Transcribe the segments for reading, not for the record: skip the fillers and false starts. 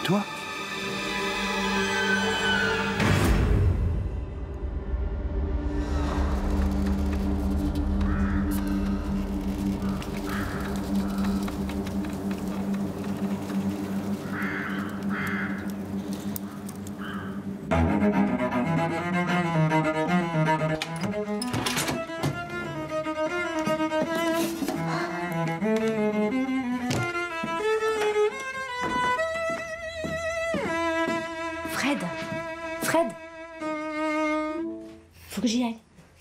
toi? Fred, faut que j'y aille.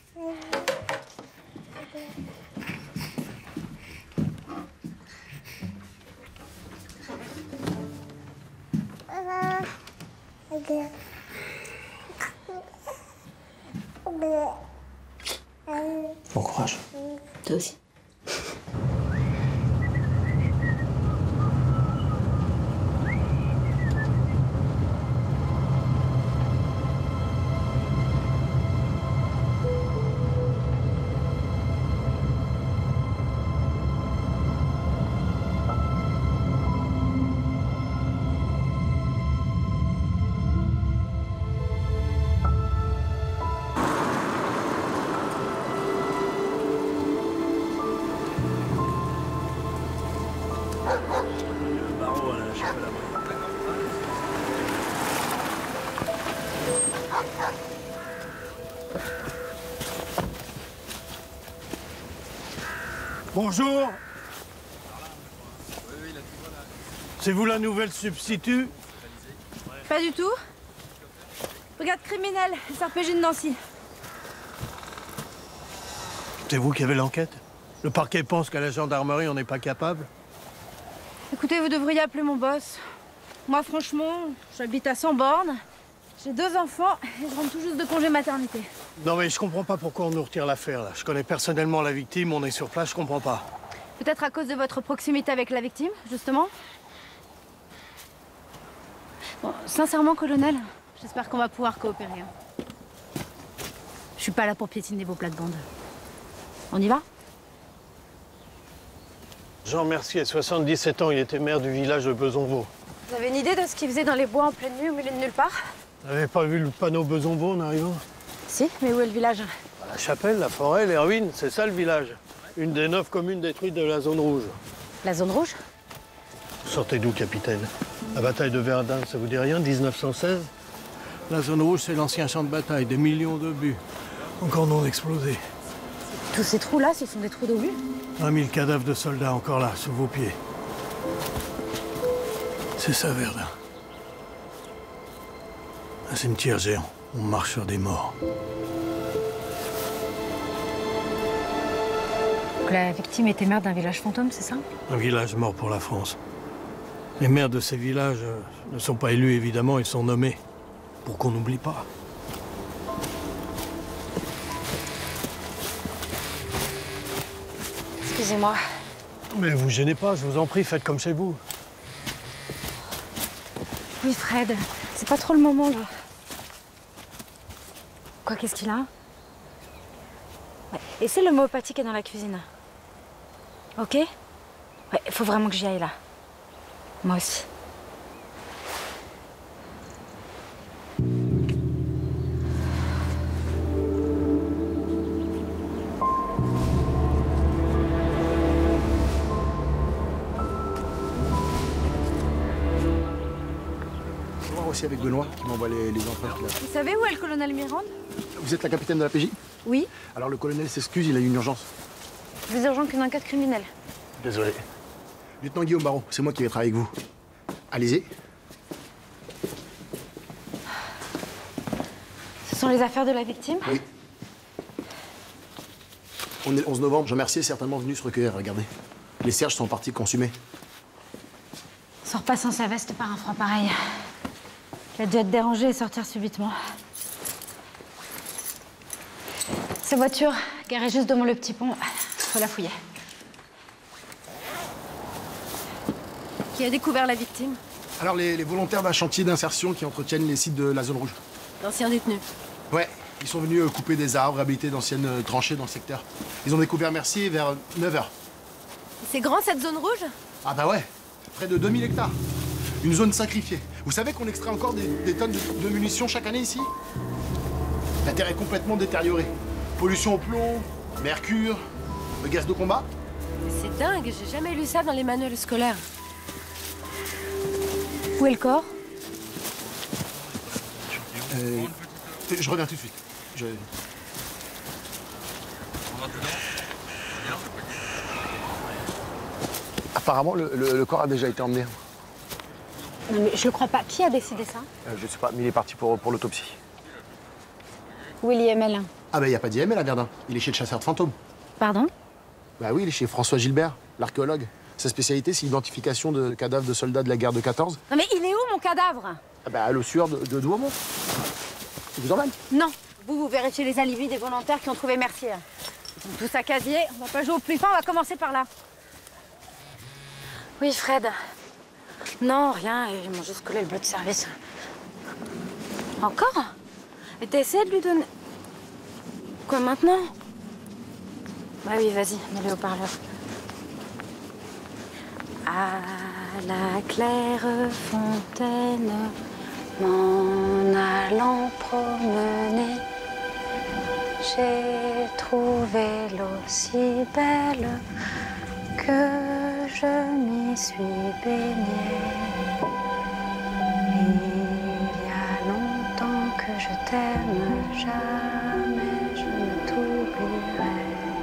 Bon courage. Toi aussi. Bonjour. C'est vous la nouvelle substitut? Pas du tout. Brigade criminelle, SRPJ de Nancy. C'est vous qui avez l'enquête? Le parquet pense qu'à la gendarmerie, on n'est pas capable? Écoutez, vous devriez appeler mon boss. Moi, franchement, j'habite à 100 bornes. J'ai 2 enfants et je rentre tout juste de congé maternité. Non mais je comprends pas pourquoi on nous retire l'affaire là. Je connais personnellement la victime, on est sur place, je comprends pas. Peut-être à cause de votre proximité avec la victime, justement. Bon, sincèrement, colonel, j'espère qu'on va pouvoir coopérer. Hein. Je suis pas là pour piétiner vos plates-bandes. On y va? Jean Mercier, à 77 ans, il était maire du village de Besonvaux. Vous avez une idée de ce qu'il faisait dans les bois en pleine nuit, au milieu de nulle part? Vous n'avez pas vu le panneau Besonvaux en arrivant? Si, mais où est le village? La chapelle, la forêt, les ruines, c'est ça le village. Une des 9 communes détruites de la zone rouge. La zone rouge? Vous sortez d'où, capitaine? La bataille de Verdun, ça vous dit rien, 1916? La zone rouge, c'est l'ancien champ de bataille, des millions d'obus. Encore non explosés. Tous ces trous-là, ce sont des trous d'obus? 1000 cadavres de soldats encore là, sous vos pieds. C'est ça, Verdun. Un cimetière géant. On marche sur des morts. Donc la victime était maire d'un village fantôme, c'est ça? Un village mort pour la France. Les maires de ces villages ne sont pas élus, évidemment, ils sont nommés. Pour qu'on n'oublie pas. Excusez-moi. Mais vous gênez pas, je vous en prie, faites comme chez vous. Oui, Fred, c'est pas trop le moment, là. Quoi, qu'est-ce qu'il a? Ouais. Et c'est l'homéopathie qui est dans la cuisine. Ok? Ouais, il faut vraiment que j'y aille, là. Moi aussi. Aussi avec Benoît qui m'envoie les empreintes là. Vous savez où est le colonel Mirande? Vous êtes la capitaine de la PJ? Oui. Alors le colonel s'excuse, il a eu une urgence. Plus urgent qu'une enquête criminelle. Désolé. Lieutenant Guillaume Baron, c'est moi qui vais travailler avec vous. Allez-y. Ce sont les affaires de la victime? Oui. On est le 11 novembre, Jean Mercier est certainement venu se recueillir, regardez. Les cierges sont partis consumés. Sors pas sans sa veste par un froid pareil. Il a dû être dérangé et sortir subitement. Sa voiture, garée juste devant le petit pont, faut la fouiller. Qui a découvert la victime? Alors les volontaires d'un chantier d'insertion qui entretiennent les sites de la zone rouge. D'anciens détenus. Ouais, ils sont venus couper des arbres, habiter d'anciennes tranchées dans le secteur. Ils ont découvert Mercier vers 9 h. C'est grand cette zone rouge? Ah bah ouais, près de 2000 hectares. Une zone sacrifiée. Vous savez qu'on extrait encore des tonnes de munitions chaque année ici? La terre est complètement détériorée. Pollution au plomb, mercure, le gaz de combat. C'est dingue, j'ai jamais lu ça dans les manuels scolaires. Où est le corps? Je reviens tout de suite. Apparemment, le corps a déjà été emmené. Non mais je le crois pas. Qui a décidé ça? Je sais pas, mais il est parti pour l'autopsie. Où est l'IML? Ah bah, il n'y a pas d'IML à Verdun. Il est chez le chasseur de fantômes. Pardon? Bah oui, il est chez François Gilbert, l'archéologue. Sa spécialité, c'est l'identification de cadavres de soldats de la guerre de 14. Non mais il est où mon cadavre? Ah bah, à l'ossuaire de Douaumont. Il vous emmène? Non. Vous vérifiez les alibis des volontaires qui ont trouvé Mercier. Ils ont tous à casier. On va pas jouer au plus fin, on va commencer par là. Oui, Fred. Non, rien. Ils m'ont juste collé le bleu de service. Encore? Et t'as essayé de lui donner... Quoi, maintenant? Bah oui, vas-y, mets le haut-parleur. À la claire fontaine, m'en allant promener, j'ai trouvé l'eau si belle que je m'y suis baignée. Il y a longtemps que je t'aime, jamais je ne t'oublierai.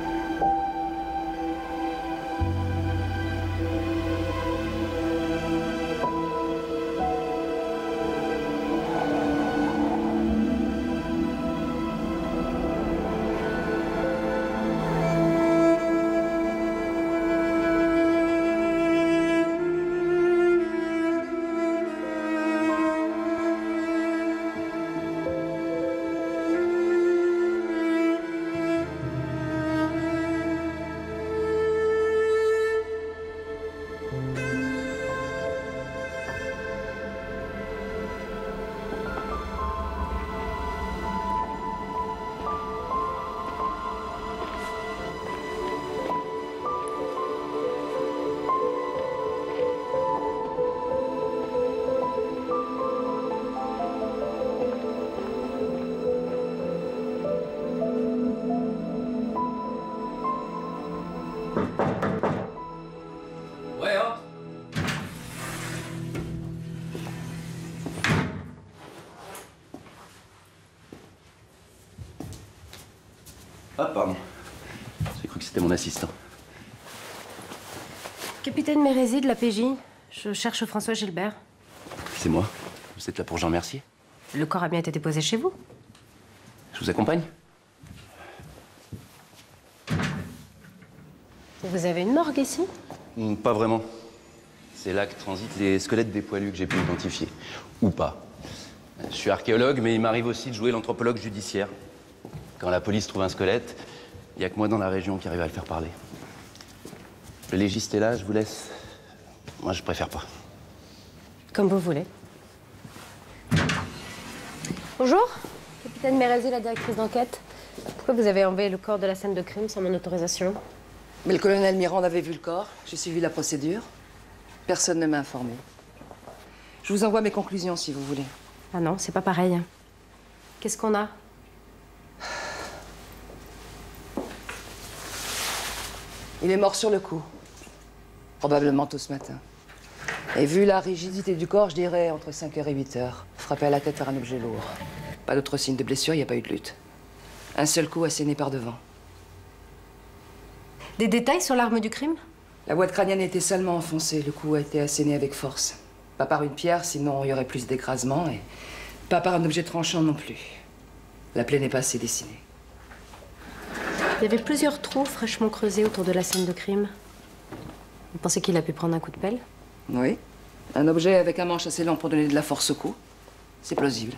Ah, pardon. J'ai cru que c'était mon assistant. Capitaine Mérézy de la PJ. Je cherche François Gilbert. C'est moi. Vous êtes là pour Jean Mercier? Le corps a bien été déposé chez vous. Je vous accompagne? Vous avez une morgue ici? Pas vraiment. C'est là que transitent les squelettes des poilus que j'ai pu identifier. Ou pas. Je suis archéologue, mais il m'arrive aussi de jouer l'anthropologue judiciaire. Quand la police trouve un squelette, il n'y a que moi dans la région qui arrive à le faire parler. Le légiste est là, je vous laisse. Moi, je préfère pas. Comme vous voulez. Bonjour, capitaine Mérézy, la directrice d'enquête. Pourquoi vous avez enlevé le corps de la scène de crime sans mon autorisation? Mais le colonel Mirand avait vu le corps. J'ai suivi la procédure. Personne ne m'a informé. Je vous envoie mes conclusions si vous voulez. Ah non, c'est pas pareil. Qu'est-ce qu'on a? Il est mort sur le coup. Probablement tôt ce matin. Et vu la rigidité du corps, je dirais entre 5h et 8h. Frappé à la tête par un objet lourd. Pas d'autres signes de blessure, il n'y a pas eu de lutte. Un seul coup asséné par devant. Des détails sur l'arme du crime? La boîte crânienne était salement enfoncée. Le coup a été asséné avec force. Pas par une pierre, sinon il y aurait plus d'écrasement. Et pas par un objet tranchant non plus. La plaie n'est pas assez dessinée. Il y avait plusieurs trous fraîchement creusés autour de la scène de crime. Vous pensez qu'il a pu prendre un coup de pelle? Oui. Un objet avec un manche assez long pour donner de la force au coup. C'est plausible.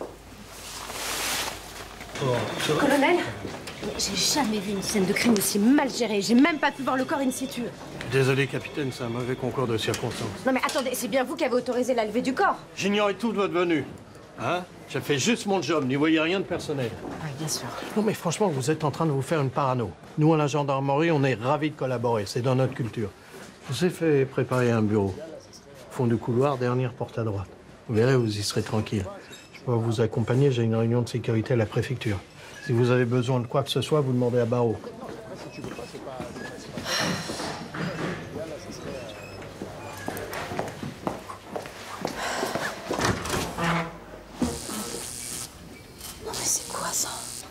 Colonel, j'ai jamais vu une scène de crime aussi mal gérée. J'ai même pas pu voir le corps in situ. Désolé, capitaine, c'est un mauvais concours de circonstances. Non mais attendez, c'est bien vous qui avez autorisé la levée du corps. J'ignorais tout de votre venue. Hein? J'ai fait juste mon job, n'y voyez rien de personnel. Oui, bien sûr. Non, mais franchement, vous êtes en train de vous faire une parano. Nous, à la gendarmerie, on est ravis de collaborer. C'est dans notre culture. Je vous ai fait préparer un bureau. Fond du couloir, dernière porte à droite. Vous verrez, vous y serez tranquille. Je peux vous accompagner, j'ai une réunion de sécurité à la préfecture. Si vous avez besoin de quoi que ce soit, vous demandez à Barreau. Non mais c'est quoi ça?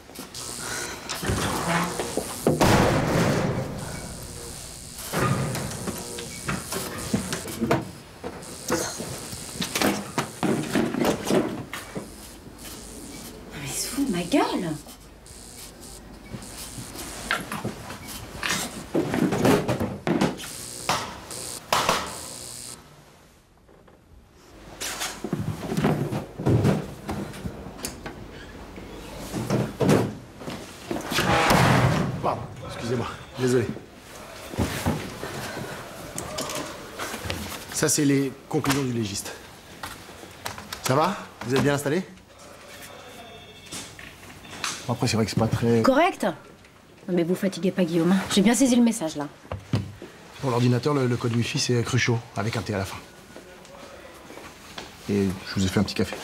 Mais il se fout de ma gueule. Pardon, excusez-moi, désolé. Ça, c'est les conclusions du légiste. Ça va? Vous êtes bien installé? Après, c'est vrai que c'est pas très... Correct? Non mais vous fatiguez pas Guillaume, hein. J'ai bien saisi le message là. Pour l'ordinateur, le code Wi-Fi, c'est Cruchot, avec un T à la fin. Et je vous ai fait un petit café.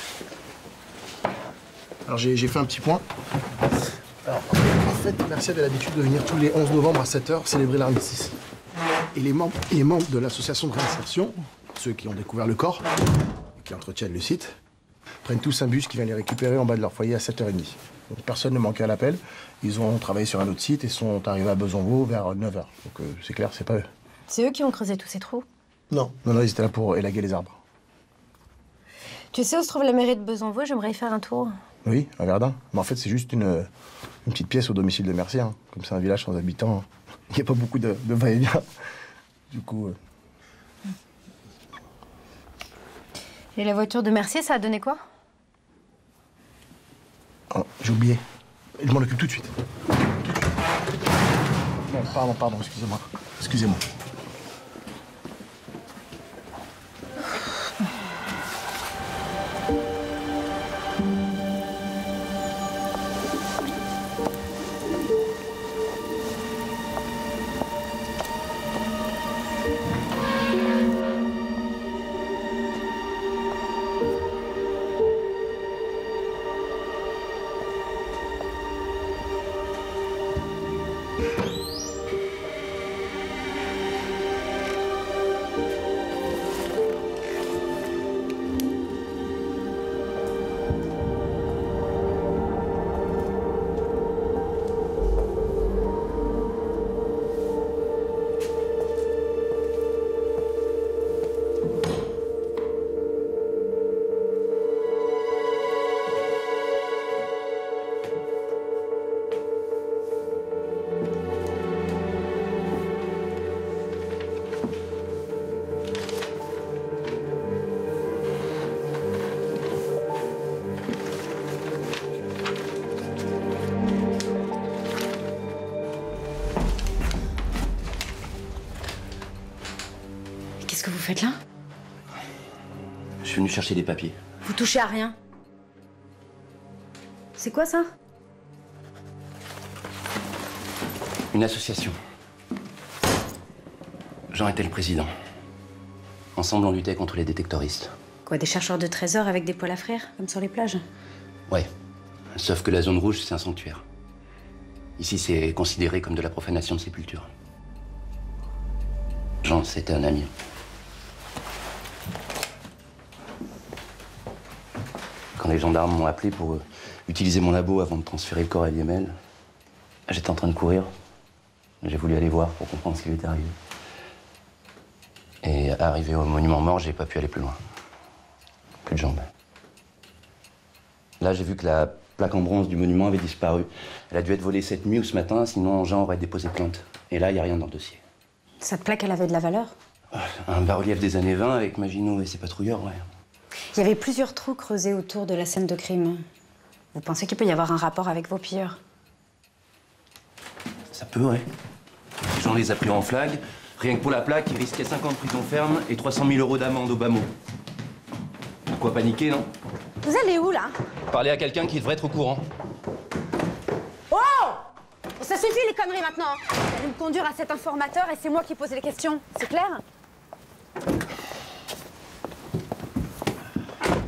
Alors, j'ai fait un petit point. Alors, en fait, Mercier avait l'habitude de venir tous les 11 novembre à 7h célébrer l'armistice. Et les membres de l'association de réinsertion, ceux qui ont découvert le corps, et qui entretiennent le site, prennent tous un bus qui vient les récupérer en bas de leur foyer à 7h30. Donc personne ne manquait à l'appel. Ils ont travaillé sur un autre site et sont arrivés à Besanvaux vers 9h. Donc c'est clair, c'est pas eux. C'est eux qui ont creusé tous ces trous? Non, ils étaient là pour élaguer les arbres. Tu sais où se trouve la mairie de Besanvaux? J'aimerais y faire un tour. Oui, à Verdun. Mais en fait, c'est juste une petite pièce au domicile de Mercier. Hein. Comme c'est un village sans habitants, il n'y a pas beaucoup de va-et-vient. Du coup... Et la voiture de Mercier, ça a donné quoi? Oh, j'ai oublié. Je m'en occupe tout de suite. Non, pardon, excusez-moi. Excusez-moi. Qu'est-ce que vous faites là? Je suis venu chercher des papiers. Vous touchez à rien. C'est quoi ça? Une association. Jean était le président. Ensemble, on luttait contre les détectoristes. Quoi, des chercheurs de trésors avec des poils à frire, comme sur les plages? Ouais. Sauf que la zone rouge, c'est un sanctuaire. Ici, c'est considéré comme de la profanation de sépulture. Jean, c'était un ami. Quand les gendarmes m'ont appelé pour utiliser mon labo avant de transférer le corps à l'IML, j'étais en train de courir. J'ai voulu aller voir pour comprendre ce qui lui était arrivé. Et arrivé au monument mort, j'ai pas pu aller plus loin. Plus de jambes. Là, j'ai vu que la plaque en bronze du monument avait disparu. Elle a dû être volée cette nuit ou ce matin, sinon Jean aurait déposé plainte. Et là, il n'y a rien dans le dossier. Cette plaque, elle avait de la valeur? Un bas-relief des années 20 avec Maginot et ses patrouilleurs, ouais. Il y avait plusieurs trous creusés autour de la scène de crime. Vous pensez qu'il peut y avoir un rapport avec vos pilleurs? Ça peut, ouais. Jean les a pris en flag. Rien que pour la plaque, il risquait 5 ans de prison ferme et 300 000 € d'amende au bas mot. Pourquoi paniquer, non? Vous allez où, là? Parler à quelqu'un qui devrait être au courant. Oh! Ça suffit, les conneries, maintenant. Vous allez me conduire à cet informateur et c'est moi qui pose les questions. C'est clair?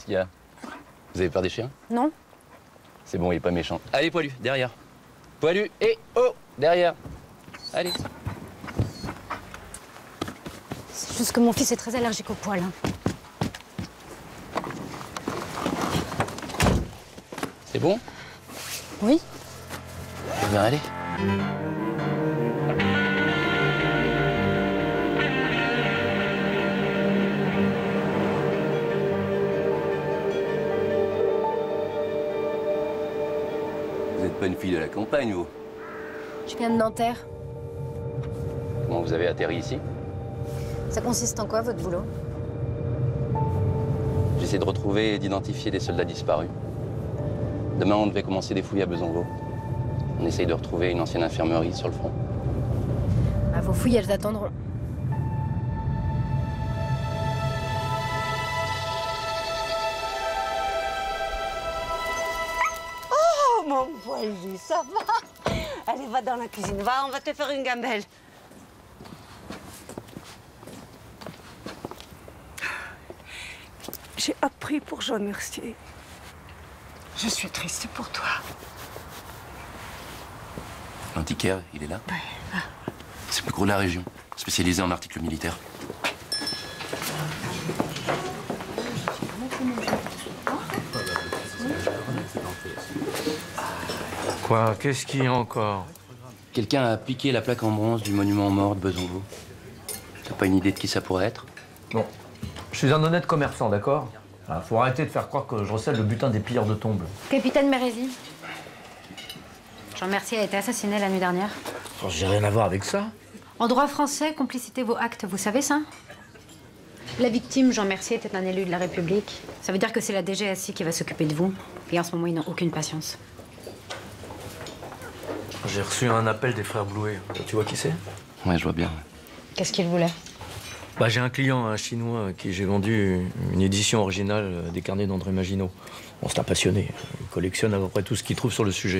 qu'il y a? Vous avez peur des chiens? Non. C'est bon, il est pas méchant. Allez, Poilu, derrière. Poilu, et oh, derrière. Allez. C'est juste que mon fils est très allergique aux poils. Hein. C'est bon? Oui. Eh bien, allez. Vous n'êtes pas une fille de la campagne, vous? Je viens de Nanterre. Comment vous avez atterri ici? Ça consiste en quoi, votre boulot? J'essaie de retrouver et d'identifier des soldats disparus. Demain, on devait commencer des fouilles à Besanvaux. On essaye de retrouver une ancienne infirmerie sur le front. Ah, vos fouilles, elles attendront. Oh, mon Poilu, ça va? Allez, va dans la cuisine, va, on va te faire une gamelle. J'ai appris pour Jean Mercier. Je suis triste pour toi. L'antiquaire, il est là? C'est le plus gros de la région, spécialisé en articles militaires. Quoi? Qu'est-ce qu'il y a encore? Quelqu'un a piqué la plaque en bronze du monument aux morts de Besanvaux. T'as pas une idée de qui ça pourrait être? Bon, je suis un honnête commerçant, d'accord? Faut arrêter de faire croire que je recèle le butin des pilleurs de tombes. Capitaine Mérézy. Jean Mercier a été assassiné la nuit dernière. Oh, j'ai rien à voir avec ça. En droit français, complicité vaut acte, vous savez ça? La victime, Jean Mercier, était un élu de la République. Ça veut dire que c'est la DGSI qui va s'occuper de vous. Et en ce moment, ils n'ont aucune patience. J'ai reçu un appel des frères Blouet. Tu vois qui c'est? Ouais, je vois bien. Qu'est-ce qu'ils voulaient? Bah, j'ai un client, un Chinois, à qui j'ai vendu une édition originale des carnets d'André Maginot. Bon, c'est un passionné. Il collectionne à peu près tout ce qu'il trouve sur le sujet.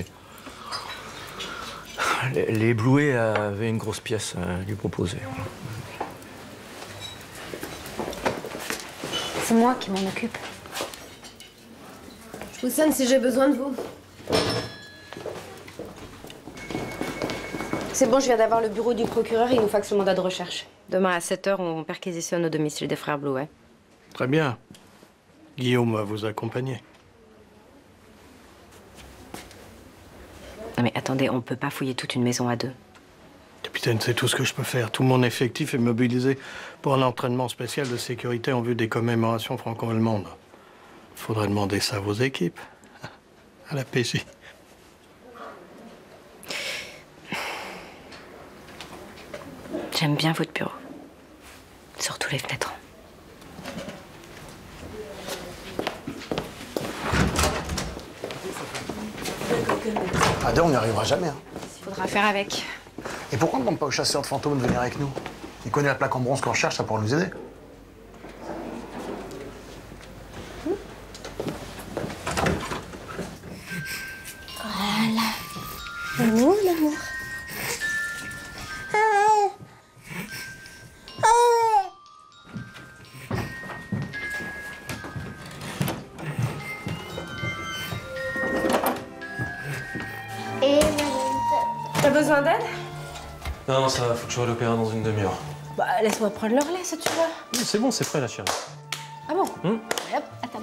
Les Blouet avaient une grosse pièce à lui proposer. C'est moi qui m'en occupe. Je vous sonne si j'ai besoin de vous. C'est bon, je viens d'avoir le bureau du procureur, il nous faxe le mandat de recherche. Demain à 7 h, on perquisitionne au domicile des frères Blouet. Très bien. Guillaume va vous accompagner. Non mais attendez, on peut pas fouiller toute une maison à deux. Capitaine, c'est tout ce que je peux faire. Tout mon effectif est mobilisé pour un entraînement spécial de sécurité en vue des commémorations franco-allemandes. Faudrait demander ça à vos équipes, à la PJ. J'aime bien votre bureau. Surtout les fenêtres. À deux, on n'y arrivera jamais. Hein. Faudra faire avec. Et pourquoi on ne demande pas au chasseur de fantômes de venir avec nous? Il connaît la plaque en bronze qu'on recherche, ça pourra nous aider. Voilà. L'amour, l'amour. T'as besoin d'aide? Non, ça va, faut que je sois à l'opéra dans une demi-heure. Bah, laisse-moi prendre le relais, si tu veux. C'est bon, c'est prêt, la chérie. Ah bon? Hop, attends.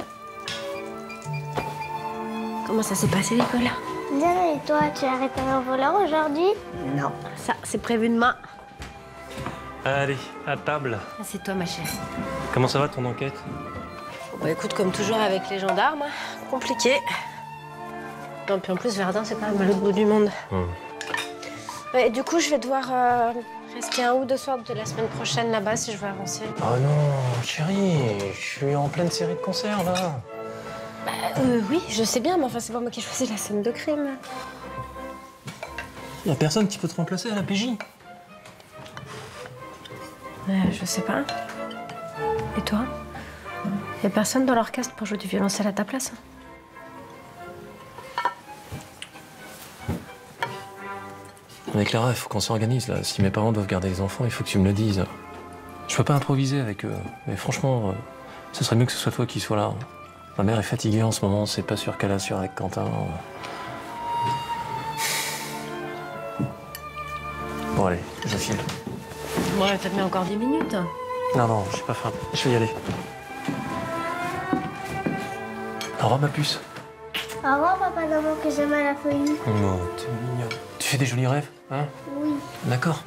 Comment ça s'est passé, l'école? Bien, et toi, tu as réparé un voleur aujourd'hui? Non. Ça, c'est prévu demain. Allez, à table. C'est toi, ma chérie. Comment ça va, ton enquête? Bah écoute, comme toujours avec les gendarmes, compliqué. Non, puis en plus, Verdun, c'est quand même à l'autre bout du monde. Ouais, du coup, je vais devoir rester 1 ou 2 soirs de la semaine prochaine là-bas si je veux avancer. Oh non, chérie, je suis en pleine série de concerts, là. Bah, oui, je sais bien, mais enfin, c'est pas moi qui ai choisi la scène de crime. Y a personne qui peut te remplacer à la PJ. Je sais pas. Et toi? Y a personne dans l'orchestre pour jouer du violoncelle à ta place? Mais Clara, il faut qu'on s'organise, là. Si mes parents doivent garder les enfants, il faut que tu me le dises. Je peux pas improviser avec eux. Mais franchement, ce serait mieux que ce soit toi qui sois là. Ma mère est fatiguée en ce moment, c'est pas sûr qu'elle assure avec Quentin. Bon allez, je file. Bon, peut-être mis encore 10 minutes. Non, j'ai pas faim. Je vais y aller. Au revoir ma puce. Au revoir, papa, maman, que j'aime à la folie. Oh, t'es mignon. Tu fais des jolis rêves, hein? Oui. D'accord.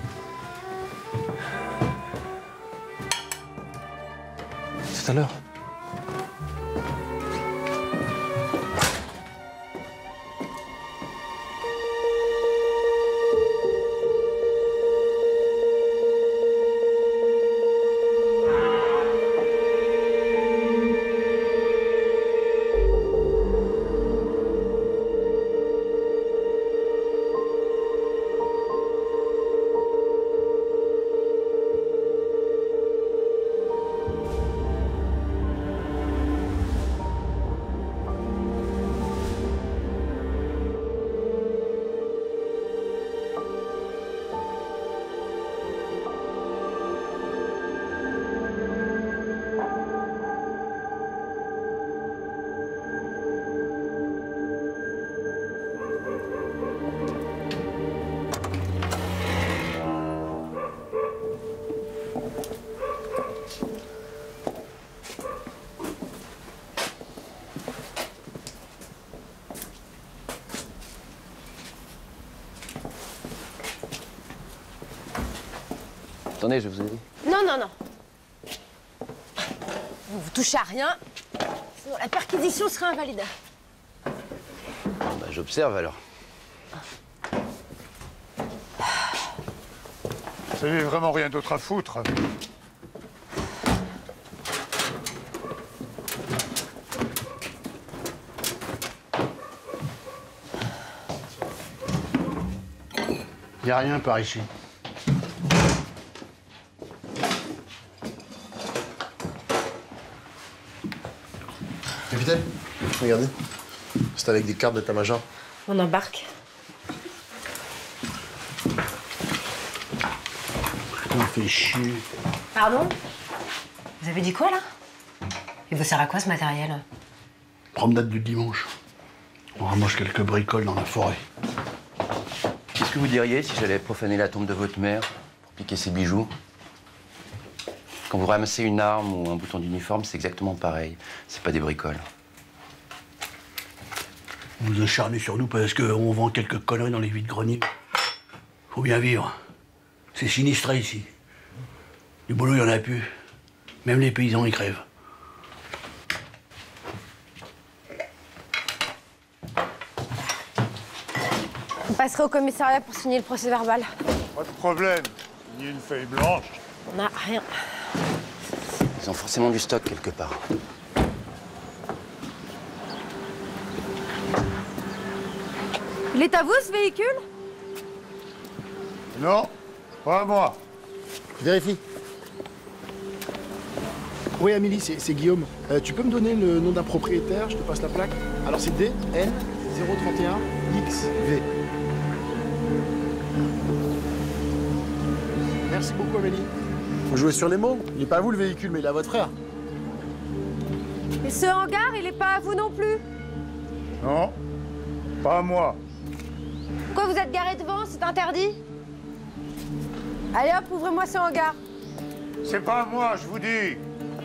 Tout à l'heure. Attendez, je vous ai dit. Non. Vous touchez à rien, sinon la perquisition sera invalide. Bah, j'observe alors. Vous avez vraiment rien d'autre à foutre. Y a rien par ici. Capitaine, regardez. C'est avec des cartes d'état-major. On embarque. On fait chier. Pardon? Vous avez dit quoi, là? Il vous sert à quoi, ce matériel? Promenade du dimanche. On ramasse quelques bricoles dans la forêt. Qu'est-ce que vous diriez si j'allais profaner la tombe de votre mère pour piquer ses bijoux? Quand vous ramassez une arme ou un bouton d'uniforme, c'est exactement pareil. C'est pas des bricoles. Vous vous acharnez sur nous parce qu'on vend quelques conneries dans les vides-greniers. Faut bien vivre. C'est sinistré ici. Du boulot, il n'y en a plus. Même les paysans, ils crèvent. On passerait au commissariat pour signer le procès-verbal. Pas de problème. Ni une feuille blanche. On n'a rien. Ils ont forcément du stock quelque part. Il est à vous, ce véhicule? Non, pas à moi. Vérifie. Oui, Amélie, c'est Guillaume. Tu peux me donner le nom d'un propriétaire? Je te passe la plaque. Alors, c'est DN031XV. Merci beaucoup, Amélie. Vous jouez sur les mots. Il n'est pas à vous, le véhicule, mais il est à votre frère. Et ce hangar, il est pas à vous non plus? Non, pas à moi. Pourquoi vous êtes garé devant? C'est interdit? Allez hop, ouvrez-moi ce hangar. C'est pas à moi, je vous dis.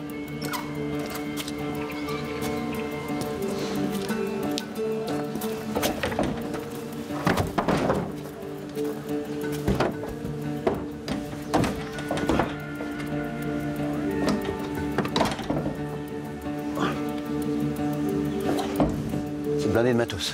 C'est blindé de matos.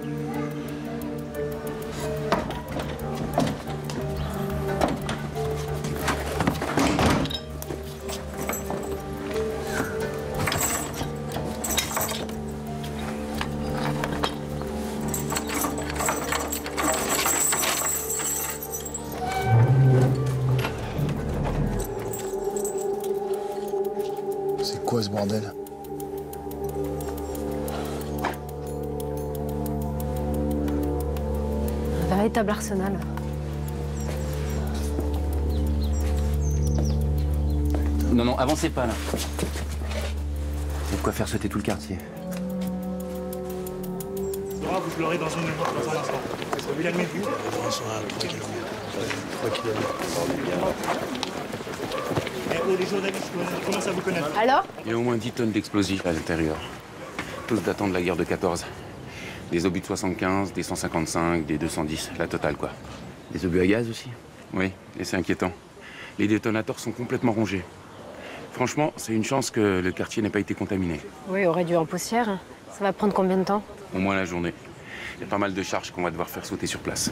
C'est quoi ce bordel? Un véritable arsenal. Non, avancez pas là. quoi faire sauter tout le quartier. Laura, vous pleurez dans un instant. Calmez-vous. On sera à 3 km. 3 km. Les journalistes commencent à vous connaître. Alors? Il y a au moins 10 tonnes d'explosifs à l'intérieur. Tous datant de la guerre de 14. Des obus de 75, des 155, des 210, la totale quoi. Des obus à gaz aussi? Oui, et c'est inquiétant. Les détonateurs sont complètement rongés. Franchement, c'est une chance que le quartier n'ait pas été contaminé. Oui, aurait dû en poussière. Ça va prendre combien de temps? Au moins la journée. Il y a pas mal de charges qu'on va devoir faire sauter sur place.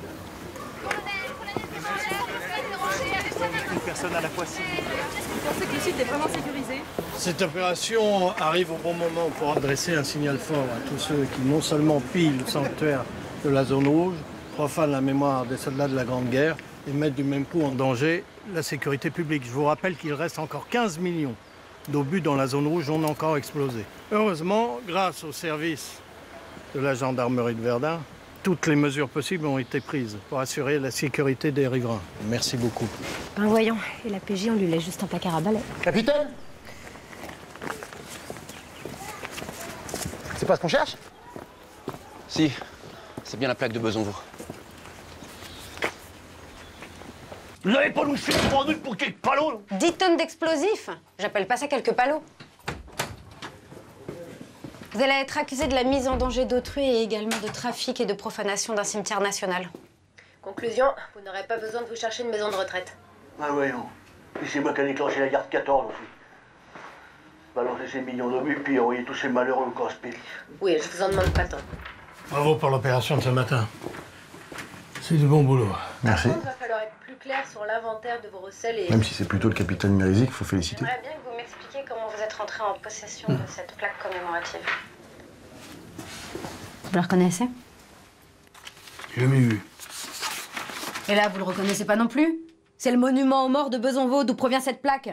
Une personne à la fois. Vous pensez que le site est vraiment sécurisé? Cette opération arrive au bon moment pour adresser un signal fort à tous ceux qui non seulement pillent le sanctuaire de la zone rouge, profanent la mémoire des soldats de la Grande Guerre et mettent du même coup en danger la sécurité publique. Je vous rappelle qu'il reste encore 15 millions d'obus dans la zone rouge non encore explosés. Heureusement, grâce au service de la gendarmerie de Verdun, toutes les mesures possibles ont été prises pour assurer la sécurité des riverains. Merci beaucoup. Ben voyons, et la PJ, on lui laisse juste un placard à balai. Capitaine? C'est pas ce qu'on cherche? Si, c'est bien la plaque de Besonvaux. Vous n'allez pas nous faire prendre pour quelques palos? 10 tonnes d'explosifs? J'appelle pas ça quelques palots. Vous allez être accusé de la mise en danger d'autrui et également de trafic et de profanation d'un cimetière national. Conclusion, vous n'aurez pas besoin de vous chercher une maison de retraite. Ah ouais, non. Puis c'est moi qui ai déclenché la guerre de 14 aussi. Balancer ces millions d'obus, puis envoyer tous ces malheureux au casse-pied. Oui, je vous en demande pas tant. Bravo pour l'opération de ce matin. C'est du bon boulot. Merci. Il va falloir être plus clair sur l'inventaire de vos recels et... Même si c'est plutôt le capitaine Mérizy qu'il faut féliciter. J'aimerais bien que vous m'expliquiez comment vous êtes rentré en possession de cette plaque commémorative. Vous la reconnaissez? Jamais vu. Et là, vous le reconnaissez pas non plus? C'est le monument aux morts de Besonvaux, d'où provient cette plaque.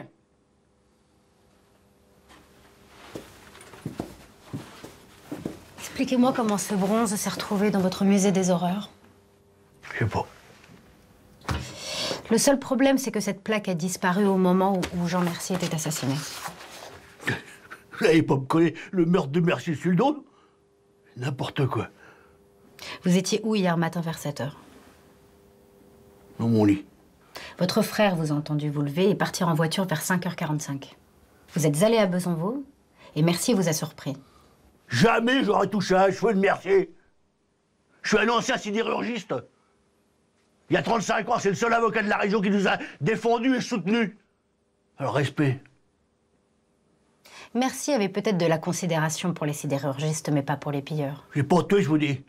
Expliquez-moi comment ce bronze s'est retrouvé dans votre musée des horreurs. Je sais pas. Le seul problème, c'est que cette plaque a disparu au moment où Jean Mercier était assassiné. Vous n'allez pas me coller le meurtre de Mercier sur le dos? N'importe quoi. Vous étiez où hier matin vers 7 h? Dans mon lit. Votre frère vous a entendu vous lever et partir en voiture vers 5 h 45. Vous êtes allé à Besonvaux et Mercier vous a surpris. Jamais j'aurais touché à un cheveu de Mercier. Je suis un ancien sidérurgiste. Il y a 35 ans, c'est le seul avocat de la région qui nous a défendus et soutenus. Alors, respect. Mercier avait peut-être de la considération pour les sidérurgistes, mais pas pour les pilleurs. J'ai pas tué, je vous dis.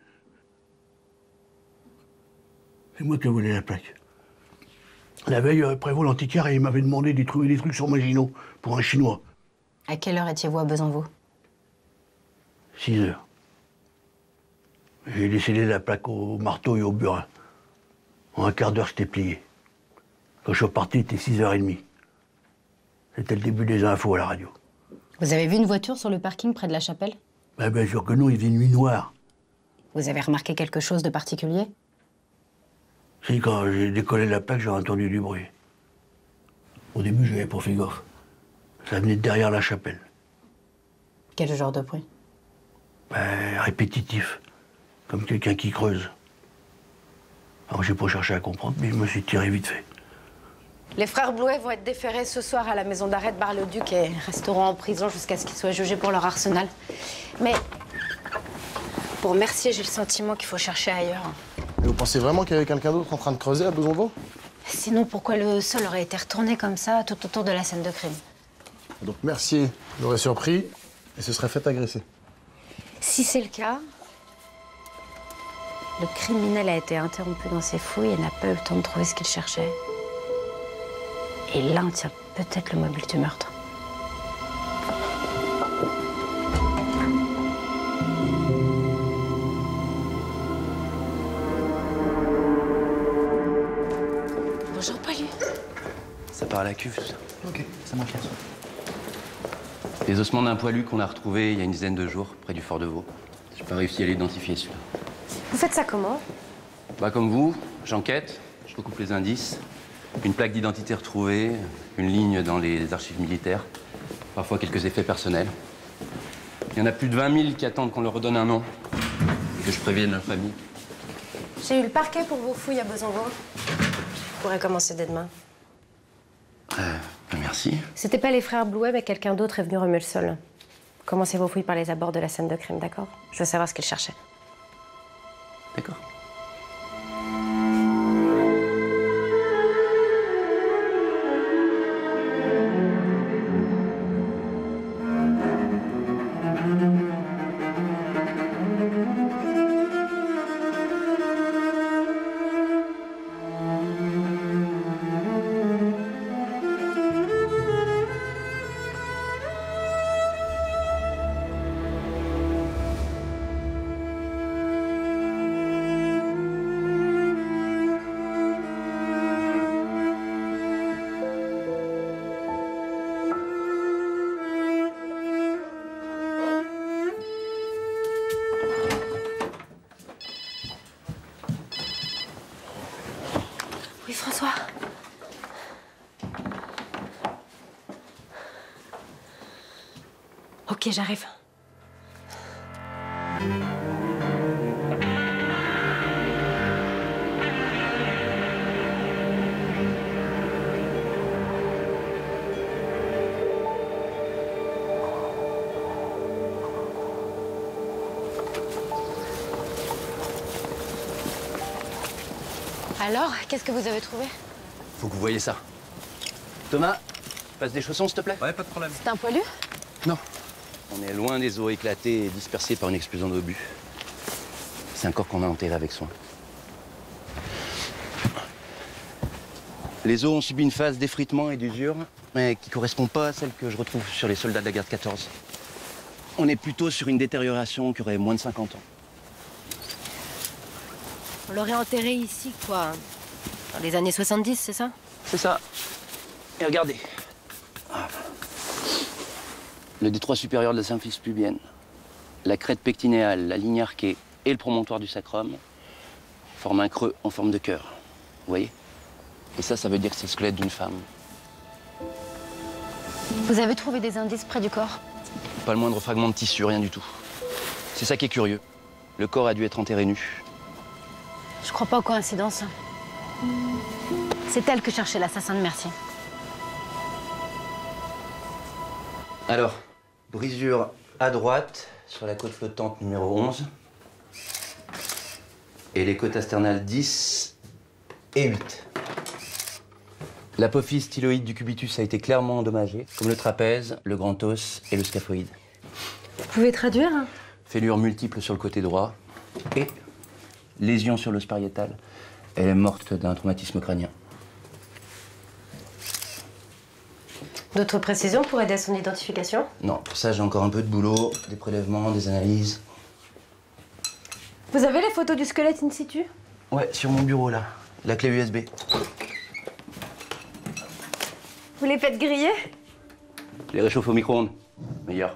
C'est moi qui ai volé la plaque. La veille, Prévost l'antiquaire, il m'avait demandé de trouver des trucs sur Maginot, pour un Chinois. À quelle heure étiez-vous à Besonvaux? 6 h. J'ai décédé la plaque au marteau et au burin. En un quart d'heure, c'était plié. Quand je suis reparti, il était 6 h 30. C'était le début des infos à la radio. Vous avez vu une voiture sur le parking près de la chapelle? Ben, bien sûr que non, il faisait nuit noire. Vous avez remarqué quelque chose de particulier? Si, quand j'ai décollé la plaque, j'ai entendu du bruit. Au début, je n'avais pas fait gaffe. Ça venait de derrière la chapelle. Quel genre de bruit? Ben, répétitif. Comme quelqu'un qui creuse. Alors, j'ai pas cherché à comprendre, mais je me suis tiré vite fait. Les frères Blouet vont être déférés ce soir à la maison d'arrêt de Bar-le-Duc et resteront en prison jusqu'à ce qu'ils soient jugés pour leur arsenal. Mais pour Mercier, j'ai le sentiment qu'il faut chercher ailleurs. Et vous pensez vraiment qu'il y avait quelqu'un d'autre en train de creuser à Besonvaux? Sinon, pourquoi le sol aurait été retourné comme ça tout autour de la scène de crime? Donc Mercier l'aurait surpris et se serait fait agresser. Si c'est le cas, le criminel a été interrompu dans ses fouilles et n'a pas eu le temps de trouver ce qu'il cherchait. Et là, on tient peut-être le mobile du meurtre. Bonjour, Palu. Ça part à la cuve, tout ça. Ok, ça marche. Les ossements d'un poilu qu'on a retrouvé il y a une dizaine de jours, près du fort de Vaux. J'ai pas réussi à l'identifier, celui-là. Vous faites ça comment? Bah, comme vous, j'enquête, je recoupe les indices. Une plaque d'identité retrouvée, une ligne dans les archives militaires, parfois quelques effets personnels. Il y en a plus de 20 000 qui attendent qu'on leur redonne un nom. Et que je prévienne leur famille. J'ai eu le parquet pour vos fouilles à Besançon. Je pourrais commencer dès demain. Merci. C'était pas les frères Blouet, mais quelqu'un d'autre est venu remuer le sol. Commencez vos fouilles par les abords de la scène de crime, d'accord? Je veux savoir ce qu'ils cherchaient. D'accord. Oui, François. Ok, j'arrive. Alors, qu'est-ce que vous avez trouvé? Faut que vous voyez ça. Thomas, passe des chaussons, s'il te plaît? Ouais, pas de problème. C'est un poilu? Non. On est loin des os éclatés et dispersés par une explosion d'obus. C'est un corps qu'on a enterré avec soin. Les os ont subi une phase d'effritement et d'usure, mais qui ne correspond pas à celle que je retrouve sur les soldats de la guerre de 14. On est plutôt sur une détérioration qui aurait moins de 50 ans. On l'aurait enterré ici, quoi. Dans les années 70, c'est ça? C'est ça. Et regardez. Le détroit supérieur de la symphyse pubienne, la crête pectinéale, la ligne arquée et le promontoire du sacrum forment un creux en forme de cœur. Vous voyez? Et ça veut dire que c'est le squelette d'une femme. Vous avez trouvé des indices près du corps? Pas le moindre fragment de tissu, rien du tout. C'est ça qui est curieux. Le corps a dû être enterré nu. Je crois pas aux coïncidences. C'est elle que cherchait l'assassin de Mercier. Alors, brisure à droite, sur la côte flottante numéro 11. Et les côtes asternales 10 et 8. L'apophyse styloïde du cubitus a été clairement endommagée, comme le trapèze, le grand os et le scaphoïde. Vous pouvez traduire? Fêlures multiples sur le côté droit et lésion sur l'os pariétal. Elle est morte d'un traumatisme crânien. D'autres précisions pour aider à son identification? Non, pour ça j'ai encore un peu de boulot, des prélèvements, des analyses. Vous avez les photos du squelette in situ? Ouais, sur mon bureau là, la clé USB. Vous les faites griller? Je les réchauffe au micro-ondes. Meilleur.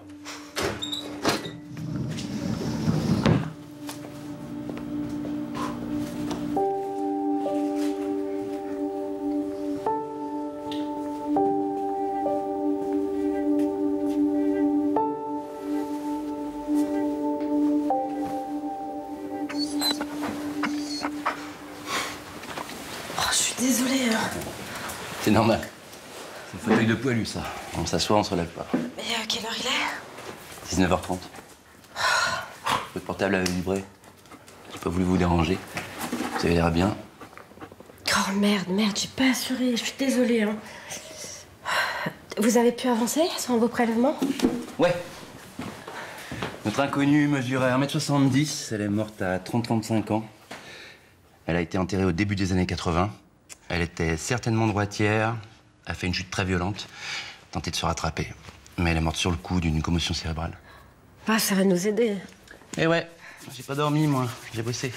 Désolée. C'est normal. C'est le fauteuil de poilu, ça. On s'assoit, on se relève pas. Mais à quelle heure il est? 19h30. Votre portable avait vibré. J'ai pas voulu vous déranger. Vous avez l'air bien. Oh merde, j'ai pas assuré. Je suis désolée. Hein. Vous avez pu avancer sans vos prélèvements? Ouais. Notre inconnue mesurait 1m70. Elle est morte à 30-35 ans. Elle a été enterrée au début des années 80. Elle était certainement droitière, a fait une chute très violente, tenté de se rattraper. Mais elle est morte sur le coup d'une commotion cérébrale. Ah, ça va nous aider. Eh ouais, j'ai pas dormi, moi. J'ai bossé.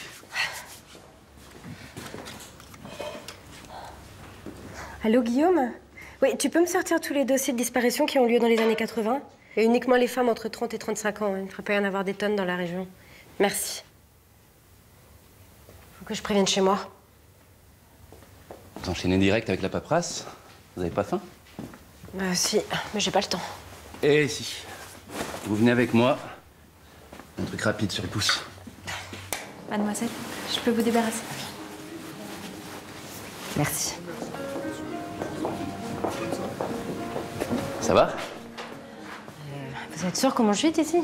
Allô, Guillaume? Oui, tu peux me sortir tous les dossiers de disparition qui ont lieu dans les années 80? Et uniquement les femmes entre 30 et 35 ans. Il ne devrait pas y en avoir des tonnes dans la région. Merci. Faut que je prévienne chez moi. Vous enchaînez direct avec la paperasse? Vous avez pas faim? Si, mais j'ai pas le temps. Eh si. Vous venez avec moi. Un truc rapide sur le pouce. Mademoiselle, je peux vous débarrasser. Merci. Ça va? Vous êtes sûr qu'on mange vite ici?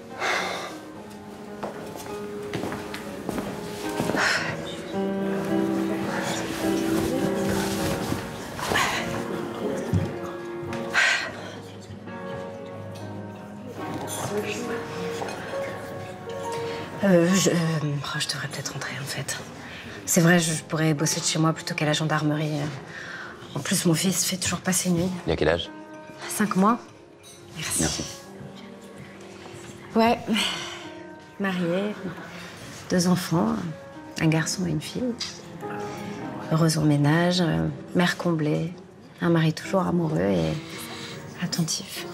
Je devrais peut-être rentrer, en fait. C'est vrai, je pourrais bosser de chez moi plutôt qu'à la gendarmerie. En plus, mon fils fait toujours pas ses nuits. Il a quel âge? 5 mois. Merci. Ouais. Mariée, 2 enfants, un garçon et une fille. Heureuse au ménage, mère comblée, un mari toujours amoureux et attentif.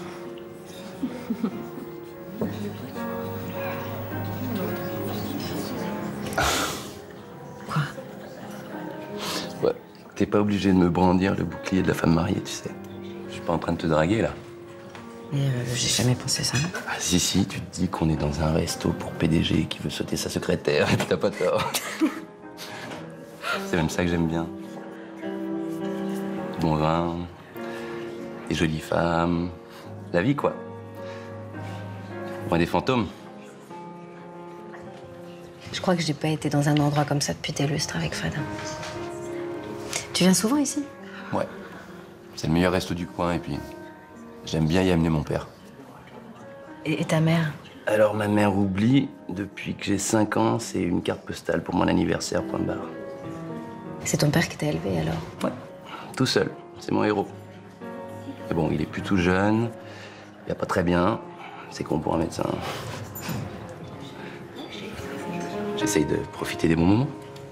Quoi? Ouais, t'es pas obligé de me brandir le bouclier de la femme mariée, tu sais. Je suis pas en train de te draguer, là. Mais j'ai jamais pensé ça. Ah, si, tu te dis qu'on est dans un resto pour PDG qui veut sauter sa secrétaire, et puis t'as pas tort. C'est même ça que j'aime bien. Du bon vin, des jolies femmes, la vie, quoi. Moins des fantômes. Je crois que j'ai pas été dans un endroit comme ça depuis des lustres avec Fred. Tu viens souvent ici? Ouais. C'est le meilleur resto du coin, et puis j'aime bien y amener mon père. Et ta mère? Alors, ma mère oublie, depuis que j'ai 5 ans, c'est une carte postale pour mon anniversaire, point barre. C'est ton père qui t'a élevé, alors? Ouais, tout seul. C'est mon héros. Mais bon, il est plus tout jeune, il va pas très bien. C'est con pour un médecin. J'essaye de profiter des bons moments.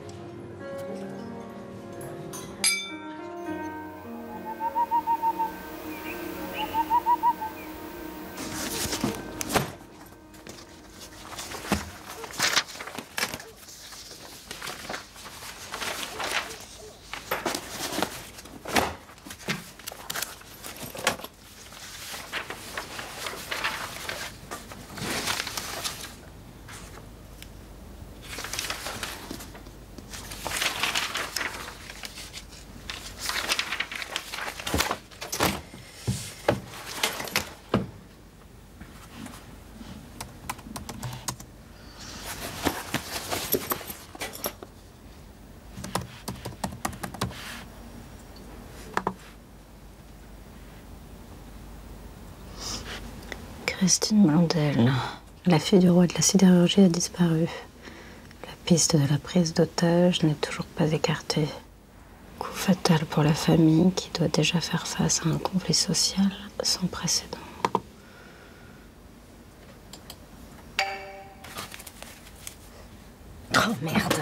Christine Blondel, la fille du roi de la sidérurgie, a disparu. La piste de la prise d'otage n'est toujours pas écartée. Coup fatal pour la famille qui doit déjà faire face à un conflit social sans précédent. Oh merde!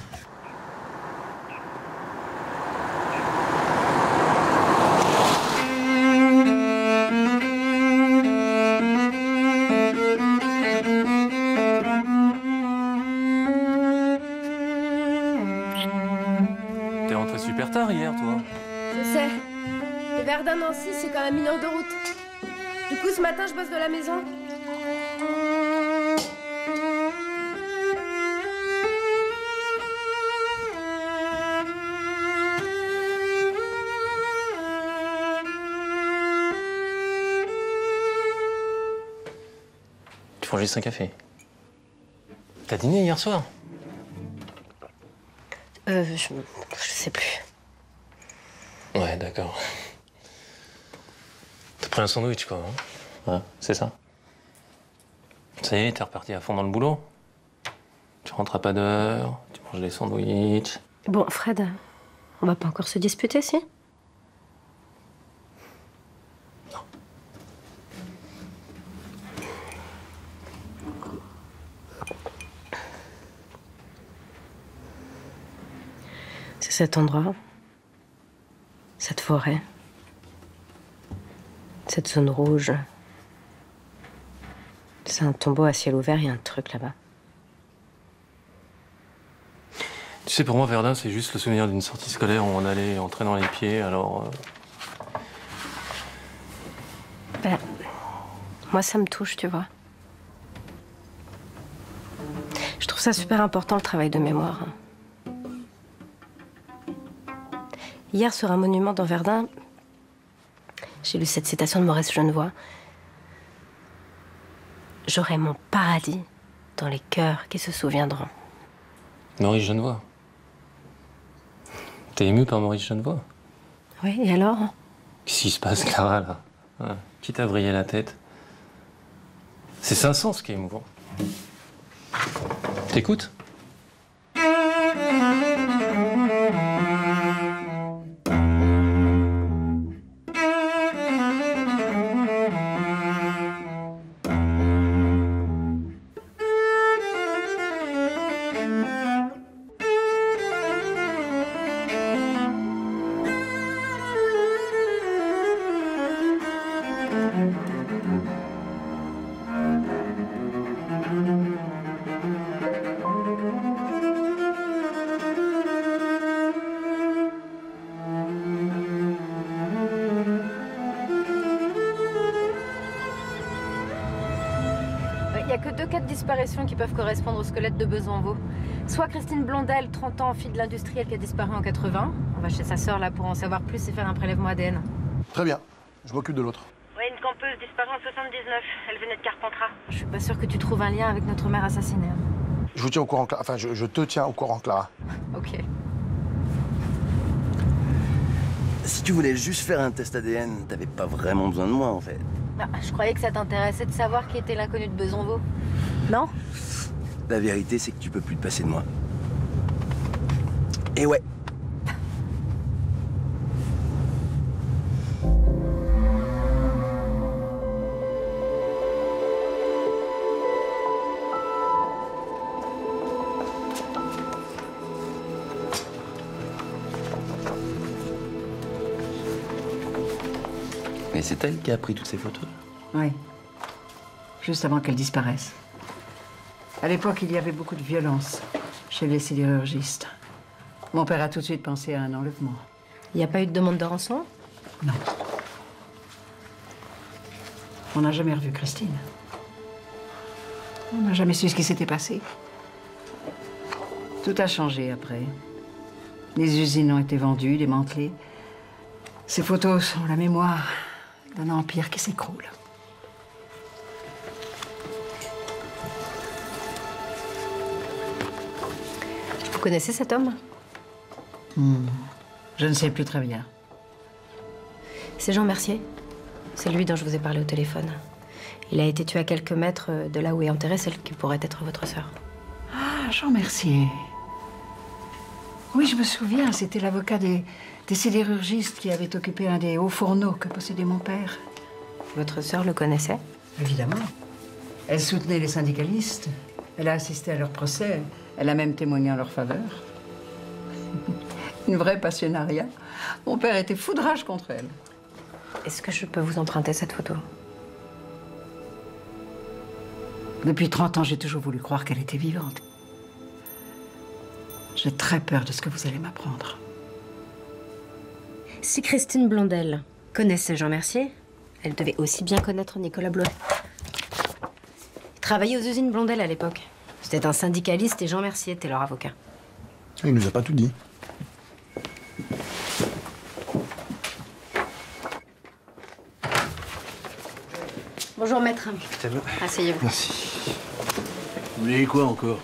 T'es rentré super tard hier, toi. Je sais. Et Verdun-Nancy, c'est quand même 1 heure de route. Du coup, ce matin, je bosse de la maison. Tu prends juste un café. T'as dîné hier soir? Je sais plus. Ouais, d'accord. T'as pris un sandwich, quoi, hein? Ouais, c'est ça. Ça y est, t'es reparti à fond dans le boulot? Tu rentres à pas d'heure, tu manges des sandwichs. Bon, Fred, on va pas encore se disputer, si? C'est cet endroit, cette forêt, cette zone rouge. C'est un tombeau à ciel ouvert, il y a un truc là-bas. Tu sais, pour moi, Verdun, c'est juste le souvenir d'une sortie scolaire où on allait en traînant les pieds, alors... Ben, moi, ça me touche, tu vois. trouve ça super important, le travail de mémoire. Hier, sur un monument dans Verdun, j'ai lu cette citation de Maurice Genevoix. « J'aurai mon paradis dans les cœurs qui se souviendront. » Maurice Genevoix. T'es ému par Maurice Genevoix? Oui, et alors? Qu'est-ce qui se passe, Clara, là? Hein, qui t'a vrillé la tête? C'est Saint-Saëns qui est émouvant. T'écoutes? Il n'y a que 2 cas de disparition qui peuvent correspondre au squelette de Besanvaux. Soit Christine Blondel, 30 ans, fille de l'industriel qui a disparu en 80. On va chez sa sœur là pour en savoir plus et faire un prélèvement ADN. Très bien, je m'occupe de l'autre. Oui, une campeuse disparue en 79. Elle venait de Carpentras. Je suis pas sûre que tu trouves un lien avec notre mère assassinée. Je vous tiens au courant, Clara. Enfin, je te tiens au courant, Clara. Ok. Si tu voulais juste faire un test ADN, t'avais pas vraiment besoin de moi, en fait. Ah, je croyais que ça t'intéressait de savoir qui était l'inconnu de Besanvaux. Non? La vérité, c'est que tu peux plus te passer de moi. Et ouais. Mais c'est elle qui a pris toutes ces photos? Oui. Juste avant qu'elle disparaisse. À l'époque, il y avait beaucoup de violence chez les sidérurgistes. Mon père a tout de suite pensé à un enlèvement. Il n'y a pas eu de demande de rançon? Non. On n'a jamais revu Christine. On n'a jamais su ce qui s'était passé. Tout a changé après. Les usines ont été vendues, démantelées. Ces photos sont la mémoire d'un empire qui s'écroule. Vous connaissez cet homme? Je ne sais plus très bien. C'est Jean Mercier. C'est lui dont je vous ai parlé au téléphone. Il a été tué à quelques mètres de là où est enterrée celle qui pourrait être votre sœur. Ah, Jean Mercier. Oui, je me souviens, c'était l'avocat des sidérurgistes qui avait occupé un des hauts fourneaux que possédait mon père. Votre sœur le connaissait? Évidemment. Elle soutenait les syndicalistes. Elle a assisté à leur procès. Elle a même témoigné en leur faveur. Une vraie passionnariat. Mon père était fou de rage contre elle. Est-ce que je peux vous emprunter cette photo? Depuis 30 ans, j'ai toujours voulu croire qu'elle était vivante. J'ai très peur de ce que vous allez m'apprendre. Si Christine Blondel connaissait Jean Mercier, elle devait aussi bien connaître Nicolas Bleuet. Il travaillait aux usines Blondel à l'époque. C'était un syndicaliste et Jean Mercier était leur avocat. Il nous a pas tout dit. Bonjour, maître. Asseyez-vous. Merci. Vous voulez quoi encore?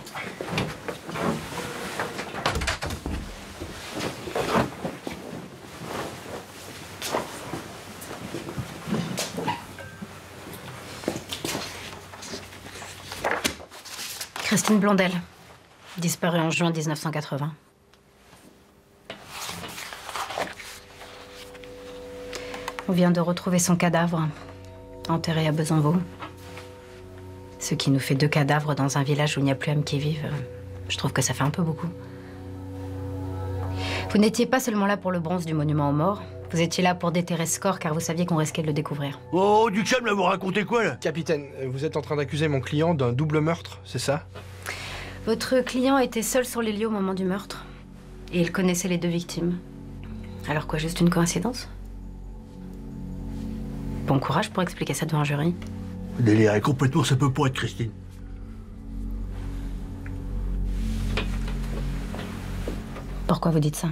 Christine Blondel, disparue en juin 1980. On vient de retrouver son cadavre, enterré à Besanvaux. Ce qui nous fait 2 cadavres dans un village où il n'y a plus âme qui vive. Je trouve que ça fait un peu beaucoup. Vous n'étiez pas seulement là pour le bronze du monument aux morts. Vous étiez là pour déterrer ce corps car vous saviez qu'on risquait de le découvrir. Oh, du calme, là, vous racontez quoi, là? Capitaine, vous êtes en train d'accuser mon client d'un double meurtre, c'est ça? Votre client était seul sur les lieux au moment du meurtre. Et il connaissait les 2 victimes. Alors quoi, juste une coïncidence? Bon courage pour expliquer ça devant un jury. Le délire est complètement, ça peut pas être Christine. Pourquoi vous dites ça?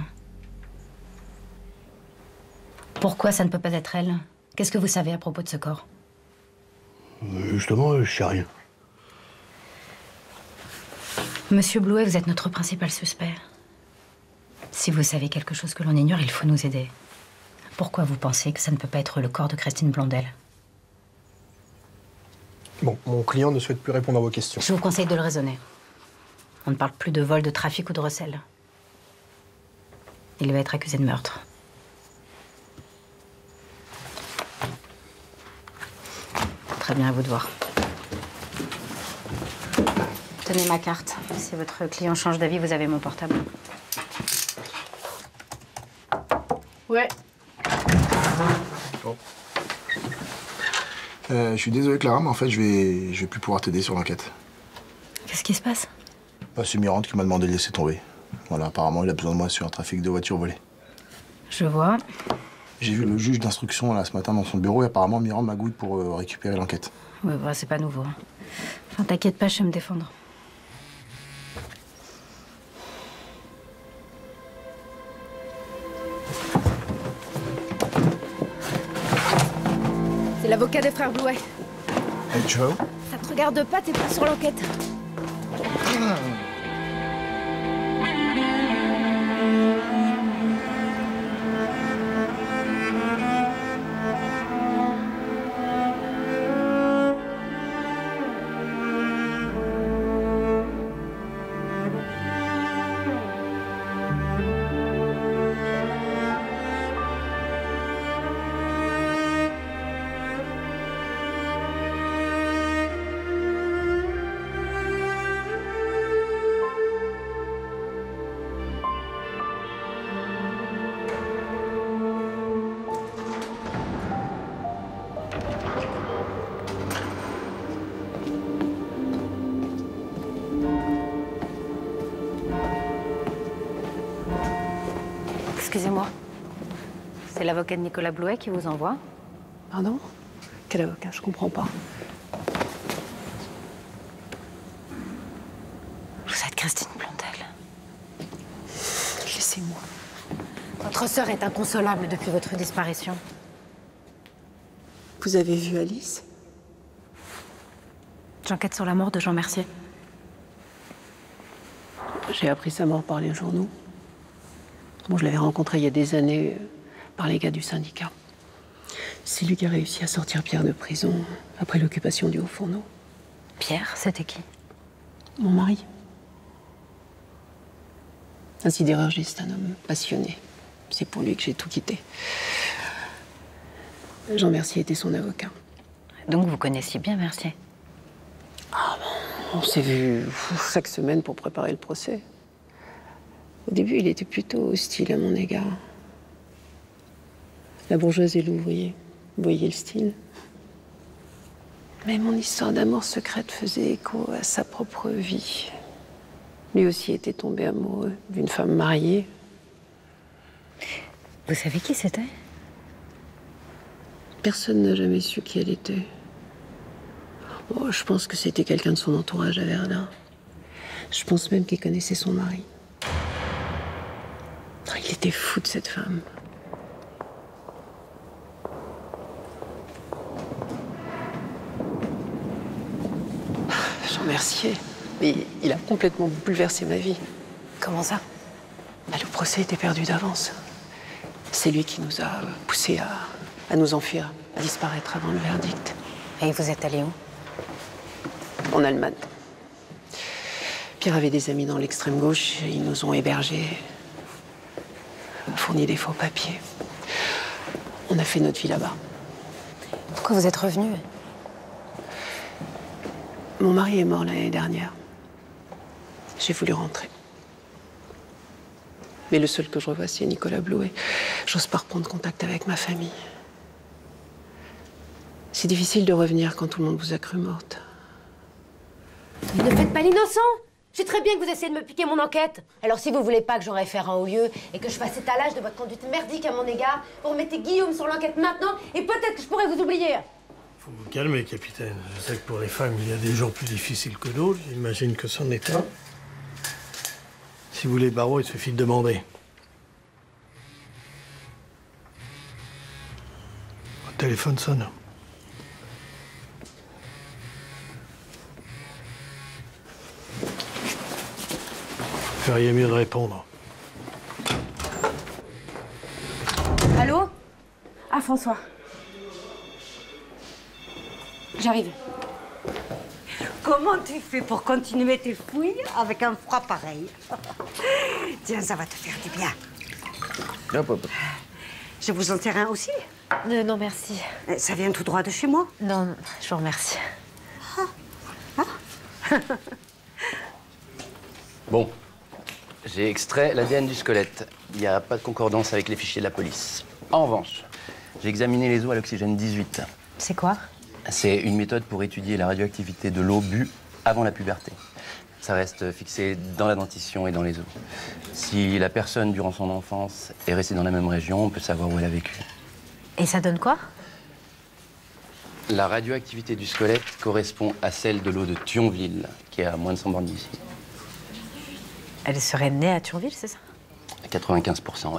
Pourquoi ça ne peut pas être elle? Qu'est-ce que vous savez à propos de ce corps? Justement, je sais rien. Monsieur Blouet, vous êtes notre principal suspect. Si vous savez quelque chose que l'on ignore, il faut nous aider. Pourquoi vous pensez que ça ne peut pas être le corps de Christine Blondel? Bon, mon client ne souhaite plus répondre à vos questions. Je vous conseille de le raisonner. On ne parle plus de vol, de trafic ou de recel. Il va être accusé de meurtre. Très bien, à vous de voir. Tenez ma carte. Si votre client change d'avis, vous avez mon portable. Ouais. Bon. Je suis désolé Clara, mais en fait je vais plus pouvoir t'aider sur l'enquête. Qu'est-ce qui se passe? Bah, c'est Mirante qui m'a demandé de laisser tomber. Voilà, apparemment il a besoin de moi sur un trafic de voitures volées. Je vois. J'ai vu le juge d'instruction là ce matin dans son bureau et apparemment Mirante magouille pour récupérer l'enquête. Ouais, bah, c'est pas nouveau. Enfin, t'inquiète pas, je sais me défendre. C'est l'avocat des frères Blouet. Hey Joe. Ça te regarde pas, t'es pas sur l'enquête. Excusez-moi. C'est l'avocat de Nicolas Blouet qui vous envoie? Pardon? Quel avocat? Je comprends pas. Vous êtes Christine Blondel. Laissez-moi. Votre sœur est inconsolable depuis votre disparition. Vous avez vu Alice? J'enquête sur la mort de Jean Mercier. J'ai appris sa mort par les journaux. Bon, je l'avais rencontré il y a des années par les gars du syndicat. C'est lui qui a réussi à sortir Pierre de prison après l'occupation du Haut-Fourneau. Pierre, c'était qui? Mon mari. Un sidérurgiste, un homme passionné. C'est pour lui que j'ai tout quitté. Jean Mercier était son avocat. Donc vous connaissiez bien Mercier? Ah bon, on s'est vus chaque semaine pour préparer le procès. Au début, il était plutôt hostile à mon égard. La bourgeoisie et l'ouvrier, vous voyez le style. Mais mon histoire d'amour secrète faisait écho à sa propre vie. Lui aussi était tombé amoureux d'une femme mariée. Vous savez qui c'était? Personne n'a jamais su qui elle était. Oh, je pense que c'était quelqu'un de son entourage à Verdun. Je pense même qu'il connaissait son mari. Il était fou de cette femme. Jean Mercier, mais il a complètement bouleversé ma vie. Comment ça? Bah, le procès était perdu d'avance. C'est lui qui nous a poussés à nous enfuir, à disparaître avant le verdict. Et vous êtes allé où? En Allemagne. Pierre avait des amis dans l'extrême gauche, et ils nous ont hébergés, fourni des faux papiers. On a fait notre vie là-bas. Pourquoi vous êtes revenu? Mon mari est mort l'année dernière. J'ai voulu rentrer. Mais le seul que je revois, c'est Nicolas Blouet. J'ose pas reprendre contact avec ma famille. C'est difficile de revenir quand tout le monde vous a cru morte. Mais ne faites pas l'innocent! Je sais très bien que vous essayez de me piquer mon enquête. Alors si vous voulez pas que j'en réfère un haut lieu et que je fasse étalage de votre conduite merdique à mon égard, vous remettez Guillaume sur l'enquête maintenant et peut-être que je pourrais vous oublier. Faut vous calmer, capitaine. Je sais que pour les femmes, il y a des jours plus difficiles que d'autres. J'imagine que c'en est un. Si Si vous voulez le barreau, il suffit de demander. Le téléphone sonne. Vous feriez mieux de répondre. Allô? Ah, François. J'arrive. Comment tu fais pour continuer tes fouilles avec un froid pareil? Tiens, ça va te faire du bien. Hop, hop. Je vous en sers un aussi? Non, merci. Ça vient tout droit de chez moi? Non, je vous remercie. Bon, j'ai extrait l'ADN du squelette. Il n'y a pas de concordance avec les fichiers de la police. En revanche, j'ai examiné les os à l'oxygène 18. C'est quoi? C'est une méthode pour étudier la radioactivité de l'eau bue avant la puberté. Ça reste fixé dans la dentition et dans les os. Si la personne, durant son enfance, est restée dans la même région, on peut savoir où elle a vécu. Et ça donne quoi? La radioactivité du squelette correspond à celle de l'eau de Thionville, qui est à moins de 100 bornes d'ici. Elle serait née à Thionville, c'est ça? À 95%, ouais.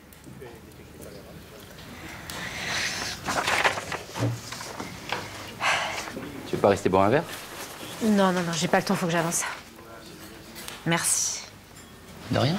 Tu veux pas rester boire un verre? Non, j'ai pas le temps, faut que j'avance. Merci. De rien.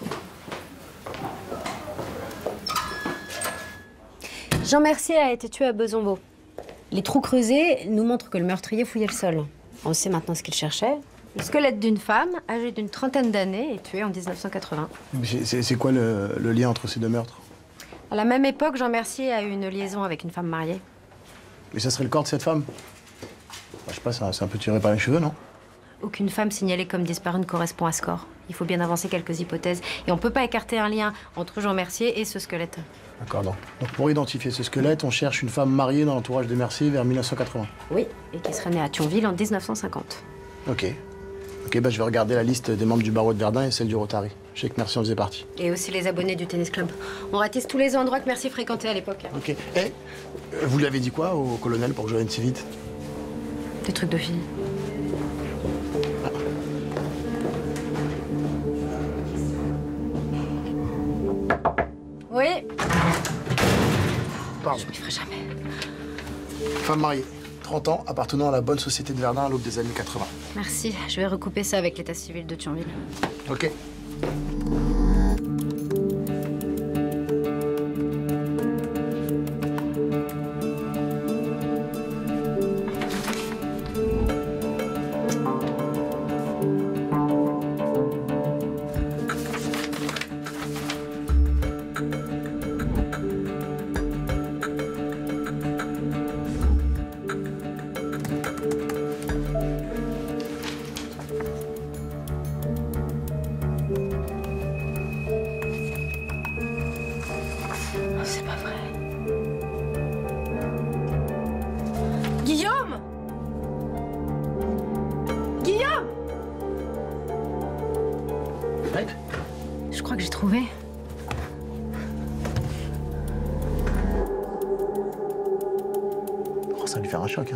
Jean Mercier a été tué à Besonvaux. Les trous creusés nous montrent que le meurtrier fouillait le sol. On sait maintenant ce qu'il cherchait. Le squelette d'une femme, âgée d'une trentaine d'années, et tuée en 1980. C'est quoi le lien entre ces deux meurtres? À la même époque, Jean Mercier a eu une liaison avec une femme mariée. Mais ça serait le corps de cette femme? Je sais pas, c'est un peu tiré par les cheveux, non? Aucune femme signalée comme disparue ne correspond à ce corps. Il faut bien avancer quelques hypothèses. Et on peut pas écarter un lien entre Jean Mercier et ce squelette. D'accord, donc pour identifier ce squelette, on cherche une femme mariée dans l'entourage de Mercier vers 1980. Oui, et qui serait née à Thionville en 1950. Ok. Ok, bah je vais regarder la liste des membres du barreau de Verdun et celle du Rotary. Je sais que Mercier en faisait partie. Et aussi les abonnés du tennis club. On ratisse tous les endroits que Mercier fréquentait à l'époque. Ok. Eh, vous lui avez dit quoi au colonel pour que je vienne si vite? Des trucs de filles. Oui. Pardon. Je m'y ferai jamais. Femme mariée, 30 ans, appartenant à la bonne société de Verdun à l'aube des années 80. Merci. Je vais recouper ça avec l'état civil de Thionville. Ok. C'est pas vrai. Guillaume! Guillaume! Ouais. Je crois que j'ai trouvé. Oh, ça va lui faire un choc, hein.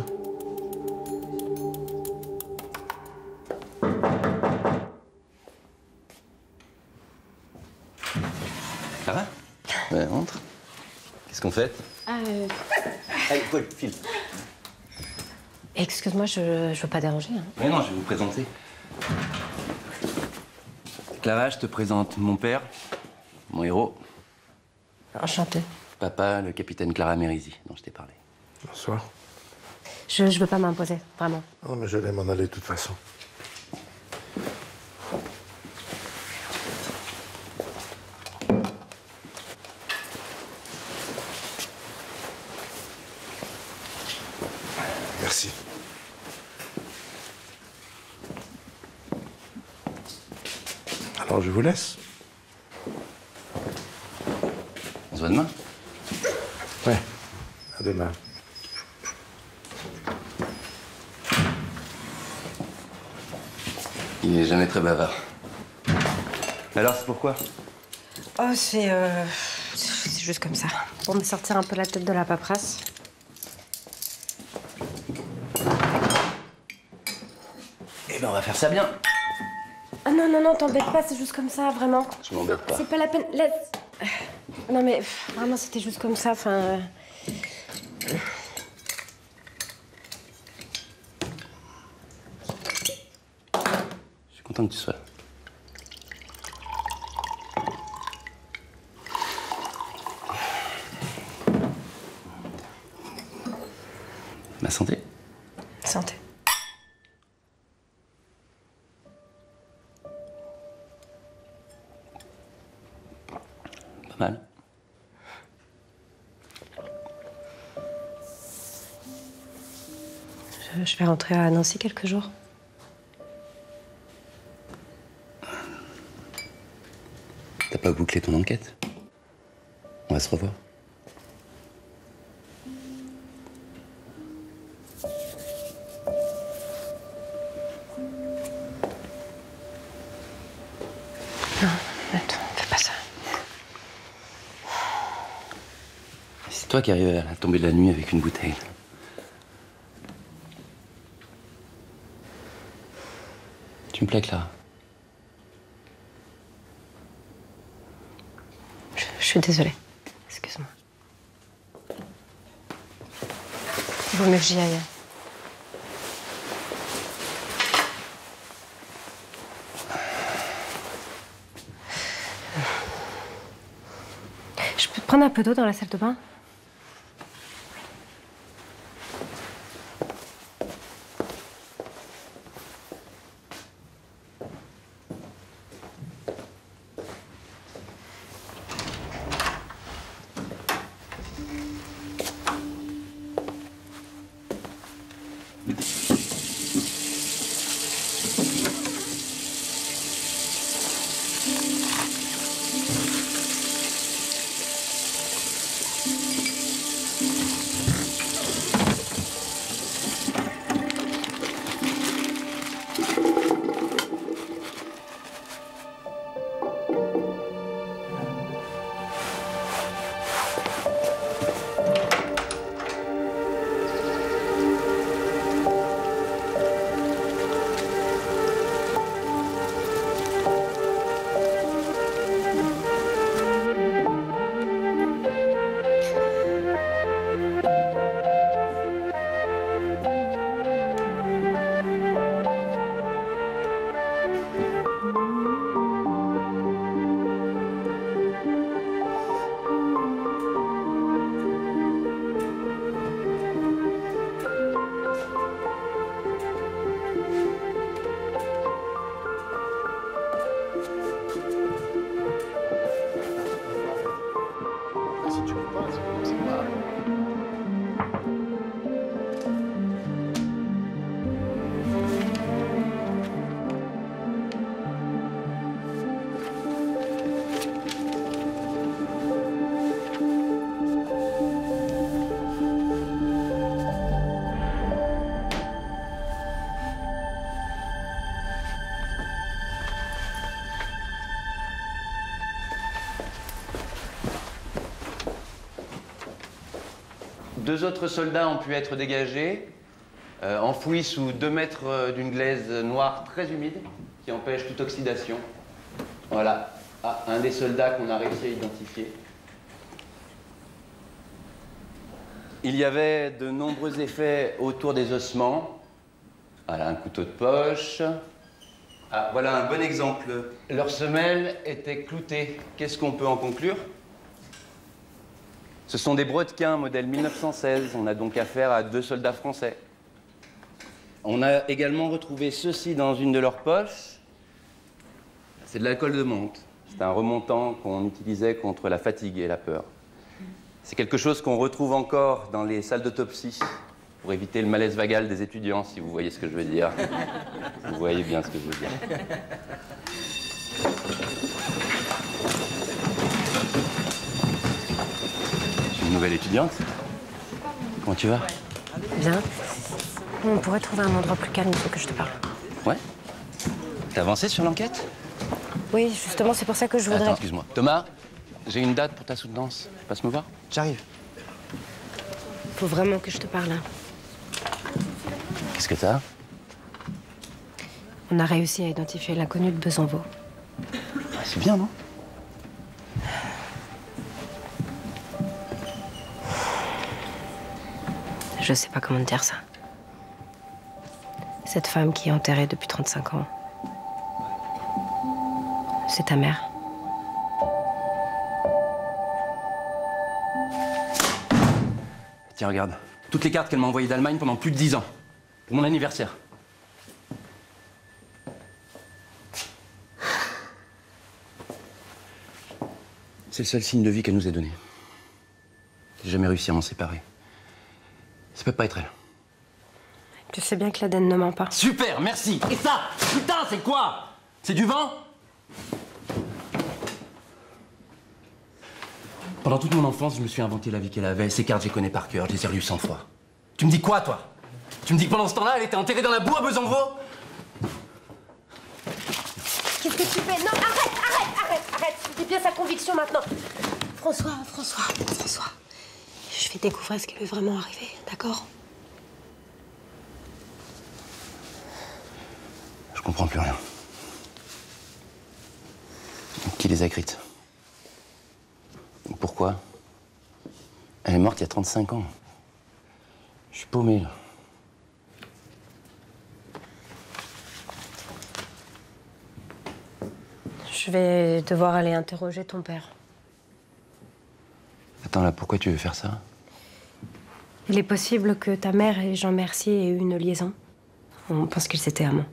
Clara? Ouais, entre. Qu'est-ce qu'on fait? Allez, Paul, file. Excuse-moi, je veux pas déranger. Hein. Mais non, je vais vous présenter. Clara, je te présente mon père, mon héros. Enchantée. Papa, le capitaine Clara Mérizi, dont je t'ai parlé. Bonsoir. Je veux pas m'imposer, vraiment. Non, mais j'allais m'en aller de toute façon. Merci. Alors, je vous laisse. On se voit demain? Ouais, à demain. Il n'est jamais très bavard. Alors, c'est pourquoi? Oh, c'est juste comme ça. Pour me sortir un peu la tête de la paperasse. Eh ben, on va faire ça bien. Ah non, non, non, t'embête pas, c'est juste comme ça, vraiment. Je m'embête pas. C'est pas la peine, laisse. Non mais, vraiment, c'était juste comme ça, enfin... Je suis content que tu sois là. Ma santé. Santé. Pas mal. Je vais rentrer à Nancy quelques jours. T'as pas bouclé ton enquête? On va se revoir. Non, attends, fais pas ça. C'est toi qui arrives à tomber de la nuit avec une bouteille. Tu me plais, Clara. Je suis désolée. Excuse-moi. Il vaut mieux que j'y aille. Je peux te prendre un peu d'eau dans la salle de bain? Deux autres soldats ont pu être dégagés, enfouis sous 2 mètres d'une glaise noire très humide qui empêche toute oxydation. Voilà, un des soldats qu'on a réussi à identifier. Il y avait de nombreux effets autour des ossements. Voilà, un couteau de poche. Ah, voilà un bon exemple. Leurs semelles étaient cloutées. Qu'est-ce qu'on peut en conclure? Ce sont des brodequins modèle 1916. On a donc affaire à 2 soldats français. On a également retrouvé ceci dans une de leurs poches. C'est de l'alcool de menthe. C'est un remontant qu'on utilisait contre la fatigue et la peur. C'est quelque chose qu'on retrouve encore dans les salles d'autopsie pour éviter le malaise vagal des étudiants, si vous voyez ce que je veux dire. Vous voyez bien ce que je veux dire. Une nouvelle étudiante. Comment tu vas? Bien. On pourrait trouver un endroit plus calme, il faut que je te parle. Ouais. T'as avancé sur l'enquête? Oui, justement, c'est pour ça que je voudrais... Attends, excuse-moi. Thomas, j'ai une date pour ta soutenance. Tu passes me voir? J'arrive. Faut vraiment que je te parle. Qu'est-ce que t'as? On a réussi à identifier l'inconnu de Besanvaux. Ah, c'est bien, non? Je sais pas comment te dire ça. Cette femme qui est enterrée depuis 35 ans, c'est ta mère. Tiens, regarde. Toutes les cartes qu'elle m'a envoyées d'Allemagne pendant plus de 10 ans. Pour mon anniversaire. C'est le seul signe de vie qu'elle nous ait donné. J'ai jamais réussi à m'en séparer. Ça peut pas être elle. Tu sais bien que l'ADN ne ment pas. Super, merci. Et ça, putain, c'est quoi? C'est du vent? Pendant toute mon enfance, je me suis inventé la vie qu'elle avait. Ces cartes, je les connais par cœur. Je les ai relues 100 fois. Tu me dis quoi, toi? Tu me dis que pendant ce temps-là, elle était enterrée dans la boue à Besanvaux? Qu'est-ce que tu fais? Non, arrête. Dis bien sa conviction maintenant. François. Je vais découvrir ce qui lui est vraiment arrivé, d'accord? Je comprends plus rien. Qui les a écrites? Pourquoi? Elle est morte il y a 35 ans. Je suis paumé, là. Je vais devoir aller interroger ton père. Attends, là, pourquoi tu veux faire ça? Il est possible que ta mère et Jean Mercier aient eu une liaison. On pense qu'ils étaient amants.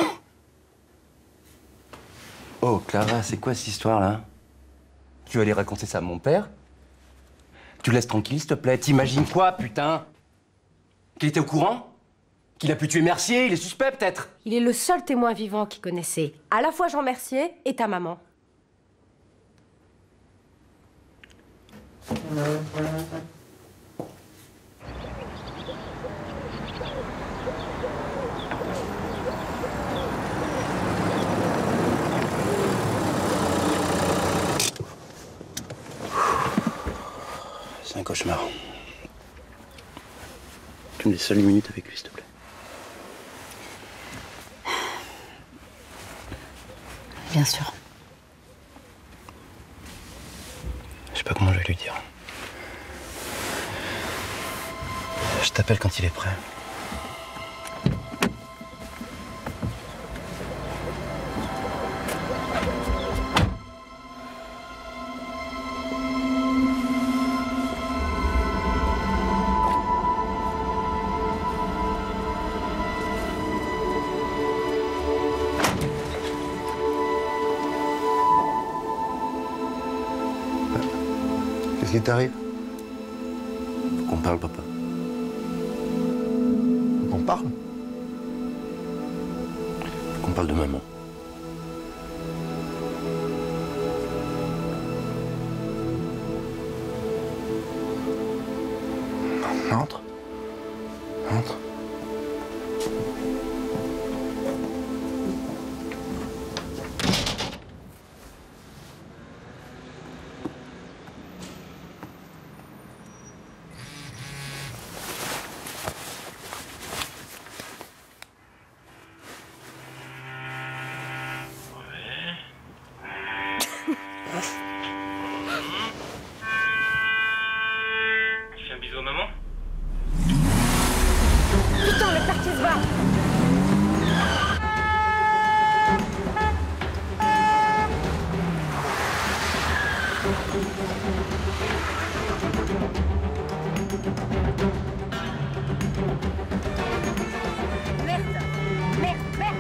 Oh, Clara, c'est quoi cette histoire-là? Tu vas aller raconter ça à mon père? Tu laisses tranquille, s'il te plaît. T'imagines quoi, putain? Qu'il était au courant? Qu'il a pu tuer Mercier? Il est suspect, peut-être? Il est le seul témoin vivant qui connaissait à la fois Jean Mercier et ta maman. C'est un cauchemar. Tu me laisses seul 10 minutes avec lui, s'il te plaît. Bien sûr. Je sais pas comment je vais lui dire. Je t'appelle quand il est prêt. Qu'est-ce qui t'arrive? Faut qu'on parle, papa. Faut qu'on parle? Faut qu'on parle de maman. Entre. Entre. Tu fais un bisou à maman? Putain, le père qui se bat! Merde!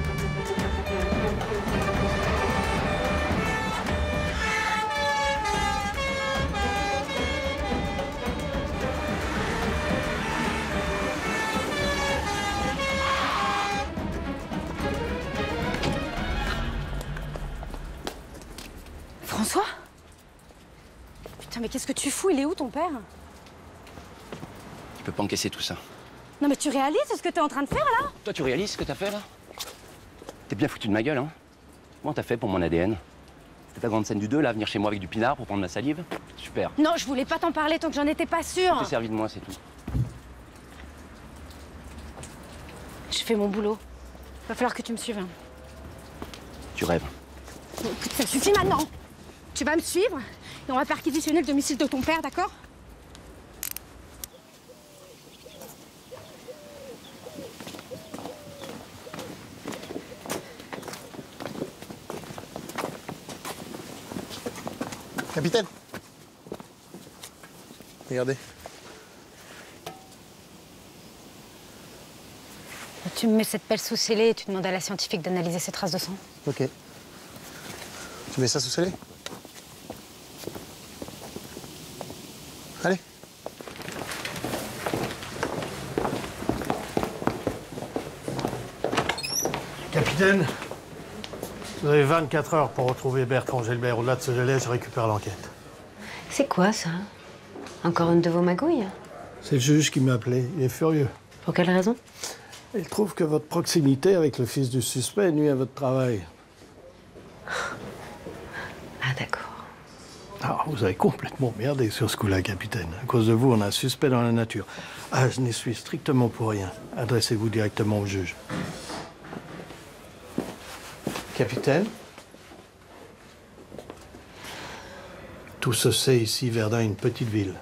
François? Putain, mais qu'est-ce que tu fous? Il est où ton père? Tu peux pas encaisser tout ça. Non mais tu réalises ce que t'es en train de faire là? Toi, tu réalises ce que t'as fait, là? T'es bien foutu de ma gueule, hein? Comment t'as fait pour mon ADN? C'était ta grande scène du 2, là, venir chez moi avec du pinard pour prendre ma salive? Super. Non, je voulais pas t'en parler tant que j'en étais pas sûre. Tu t'es servi de moi, c'est tout. Je fais mon boulot. Va falloir que tu me suives. Hein. Tu rêves. Écoute, ça suffit maintenant. Tu vas me suivre et on va perquisitionner le domicile de ton père, d'accord? Capitaine. Regardez. Tu me mets cette pelle sous scellé et tu demandes à la scientifique d'analyser ces traces de sang. Ok. Tu mets ça sous scellé? Allez. Capitaine, vous avez 24 heures pour retrouver Bertrand Gelbert. Au-delà de ce délai, je récupère l'enquête. C'est quoi ça? Encore une de vos magouilles? C'est le juge qui m'a appelé. Il est furieux. Pour quelle raison? Il trouve que votre proximité avec le fils du suspect nuit à votre travail. Ah, d'accord. Ah, vous avez complètement merdé sur ce coup-là, capitaine. À cause de vous, on a un suspect dans la nature. Ah, je n'y suis strictement pour rien. Adressez-vous directement au juge. Capitaine? Tout se sait ici, Verdun est une petite ville.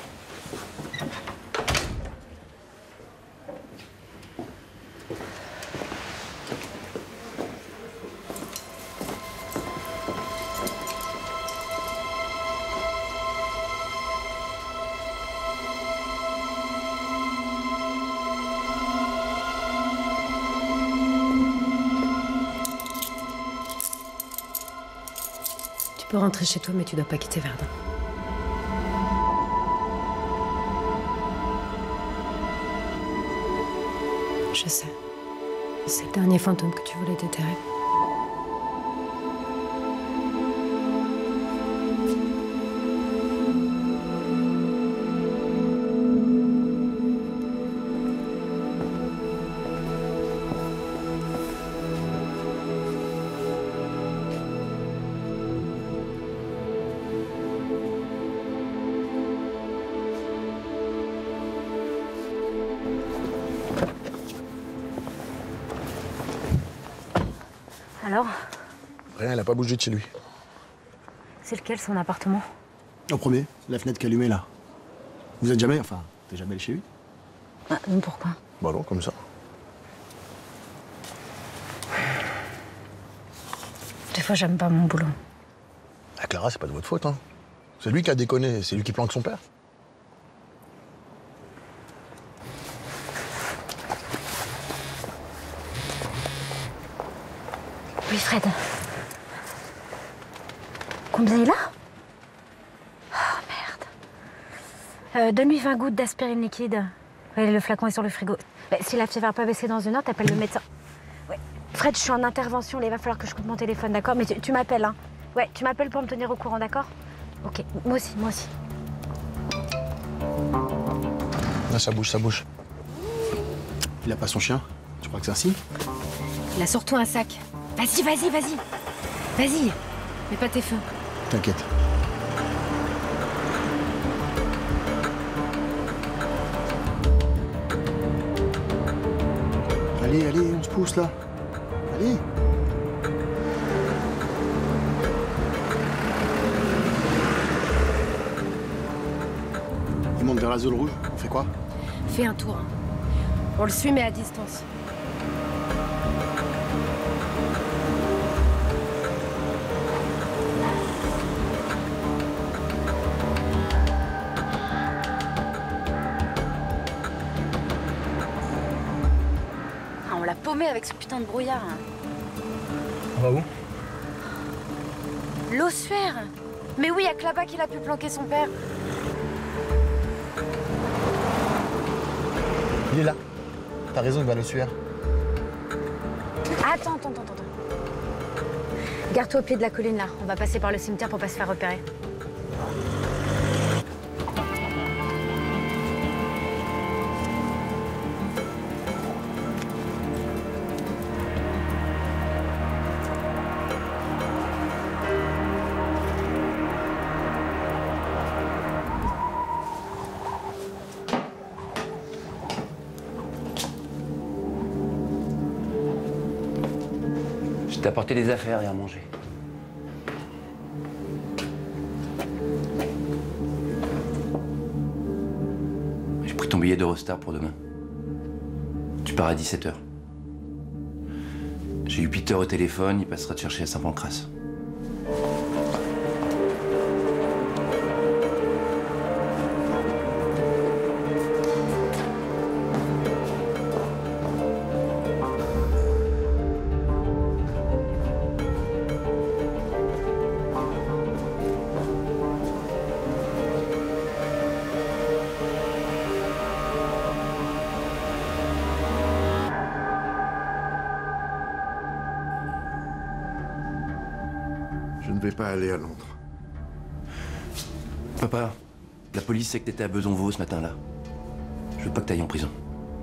Tu peux rentrer chez toi, mais tu dois pas quitter Verdun. Je sais. C'est le dernier fantôme que tu voulais déterrer. Alors? Rien, elle a pas bougé de chez lui. C'est lequel, son appartement? Au premier, la fenêtre qui est allumée là. Vous êtes jamais, enfin, t'es jamais allé chez lui? Ah, non, pourquoi? Bah non, comme ça. Des fois, j'aime pas mon boulot. Ah, Clara, c'est pas de votre faute, hein. C'est lui qui a déconné, c'est lui qui planque son père. Oui, Fred. Combien il a? Oh, merde. Donne-lui 20 gouttes d'aspirine liquide. Ouais, le flacon est sur le frigo. Ouais, si la fièvre n'a pas baissé dans une heure, t'appelles le médecin. Ouais. Fred, je suis en intervention, là, il va falloir que je coupe mon téléphone, d'accord? Mais tu m'appelles, hein? Ouais, tu m'appelles pour me tenir au courant, d'accord? Ok, moi aussi, moi aussi. Là, ça bouge, ça bouge. Il a pas son chien? Tu crois que c'est un signe? Il a surtout un sac. Vas-y, vas-y, vas-y. Vas-y. Mets pas tes feux. T'inquiète. Allez, allez, on se pousse là. Allez. Il monte vers la zone rouge. On fait quoi? Fais un tour. Hein. On le suit, mais à distance. Ah, on l'a paumé avec ce putain de brouillard. Hein. On va où? L'ossuaire. Mais oui, il y a que là-bas qu'il a pu planquer son père. Il est là. T'as raison, il va le suivre. Attends. Garde-toi au pied de la colline, là. On va passer par le cimetière pour pas se faire repérer. t'ai apporté des affaires et à manger. J'ai pris ton billet d'Eurostar pour demain. Tu pars à 17h. J'ai eu Peter au téléphone, il passera te chercher à Saint-Pancrace. Je ne vais pas aller à Londres. Papa, la police sait que t'étais à Besanvaux ce matin-là. Je veux pas que t'ailles en prison.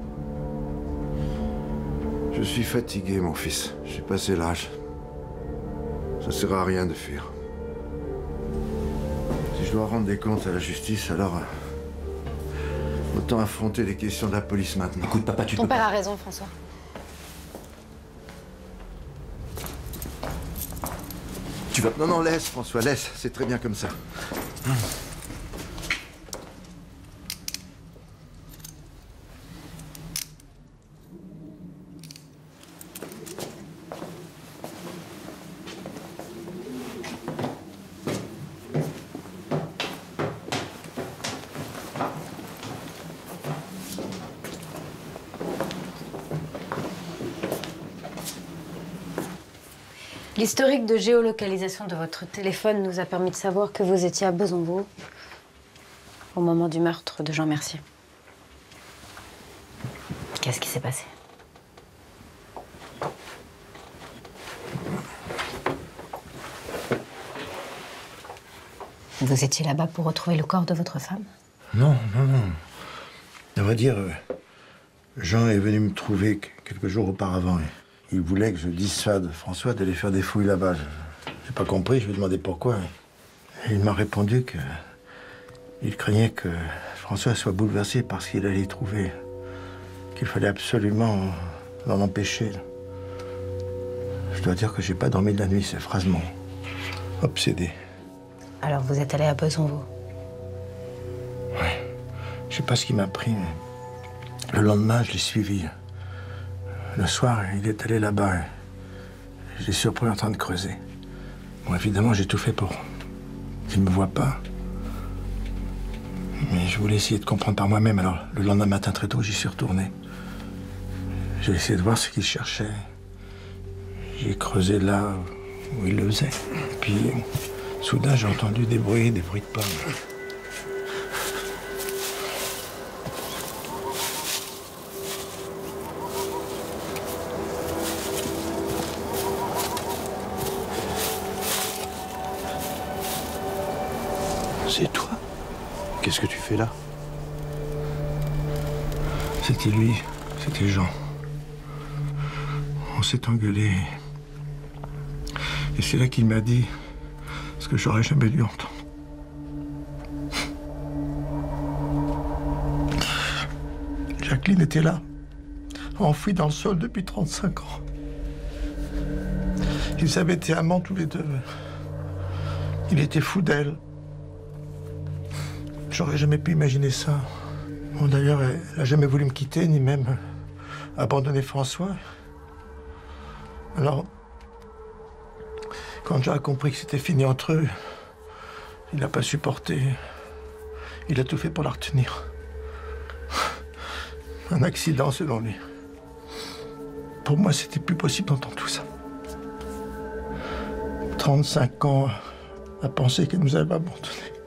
Je suis fatigué, mon fils. J'ai passé l'âge. Ça sert à rien de fuir. Si je dois rendre des comptes à la justice, alors... autant affronter les questions de la police maintenant. Écoute, papa, tu Ton père a raison, François. Tu vas... Non, non, laisse, François, laisse. C'est très bien comme ça. L'historique de géolocalisation de votre téléphone nous a permis de savoir que vous étiez à Besanvaux au moment du meurtre de Jean Mercier. Qu'est-ce qui s'est passé? Vous étiez là-bas pour retrouver le corps de votre femme? Non, non, non. À vrai dire, Jean est venu me trouver quelques jours auparavant. Il voulait que je dissuade François d'aller faire des fouilles là-bas. J'ai pas compris, je lui ai demandé pourquoi. Et il m'a répondu que... il craignait que François soit bouleversé par ce qu'il allait y trouver. Qu'il fallait absolument l'en empêcher. Je dois dire que j'ai pas dormi de la nuit, ces phrases m'ont obsédé. Alors vous êtes allé à Besanvaux? Ouais. Je sais pas ce qui m'a pris, mais... le lendemain, je l'ai suivi. Le soir, il est allé là-bas. Je l'ai surpris en train de creuser. Bon, évidemment, j'ai tout fait pour qu'il ne me voie pas. Mais je voulais essayer de comprendre par moi-même. Alors, le lendemain matin, très tôt, j'y suis retourné. J'ai essayé de voir ce qu'il cherchait. J'ai creusé là où il le faisait. Puis, soudain, j'ai entendu des bruits de pommes. C'est toi? Qu'est-ce que tu fais là? C'était lui, c'était Jean. On s'est engueulé. Et c'est là qu'il m'a dit ce que j'aurais jamais dû entendre. Jacqueline était là, enfouie dans le sol depuis 35 ans. Ils avaient été amants tous les deux. Il était fou d'elle. J'aurais jamais pu imaginer ça. Bon, d'ailleurs, elle n'a jamais voulu me quitter, ni même abandonner François. Alors, quand Jean a compris que c'était fini entre eux, il n'a pas supporté. Il a tout fait pour la retenir. Un accident, selon lui. Pour moi, c'était plus possible d'entendre tout ça. 35 ans à penser qu'elle nous avait abandonnés.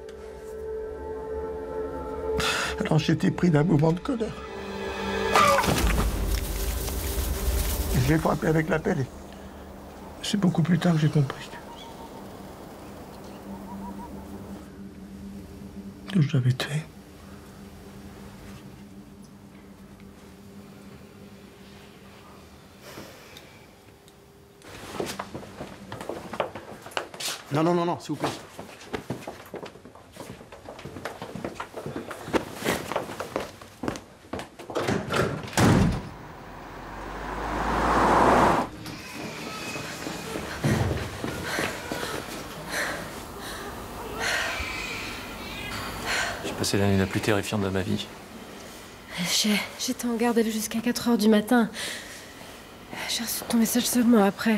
Alors j'étais pris d'un mouvement de colère. Je l'ai frappé avec la pelle et c'est beaucoup plus tard que j'ai compris que je l'avais tué. Non, non, non, non, s'il vous plaît. passé la nuit la plus terrifiante de ma vie. J'étais en garde jusqu'à 4 h du matin. J'ai reçu ton message seulement après.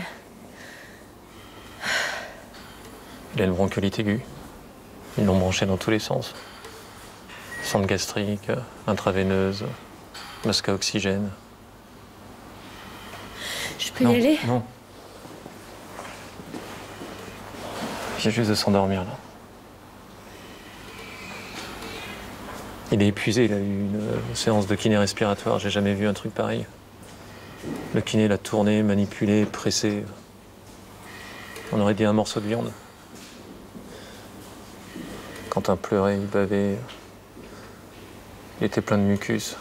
Il a une bronchiolite aiguë. Ils l'ont branché dans tous les sens. Sonde gastrique, intraveineuse, masque à oxygène. Je peux y aller? Non. Il vient juste de s'endormir, là. Il est épuisé, il a eu une séance de kiné respiratoire. J'ai jamais vu un truc pareil. Le kiné l'a tourné, manipulé, pressé. On aurait dit un morceau de viande. Quentin pleurait, il bavait. Il était plein de mucus.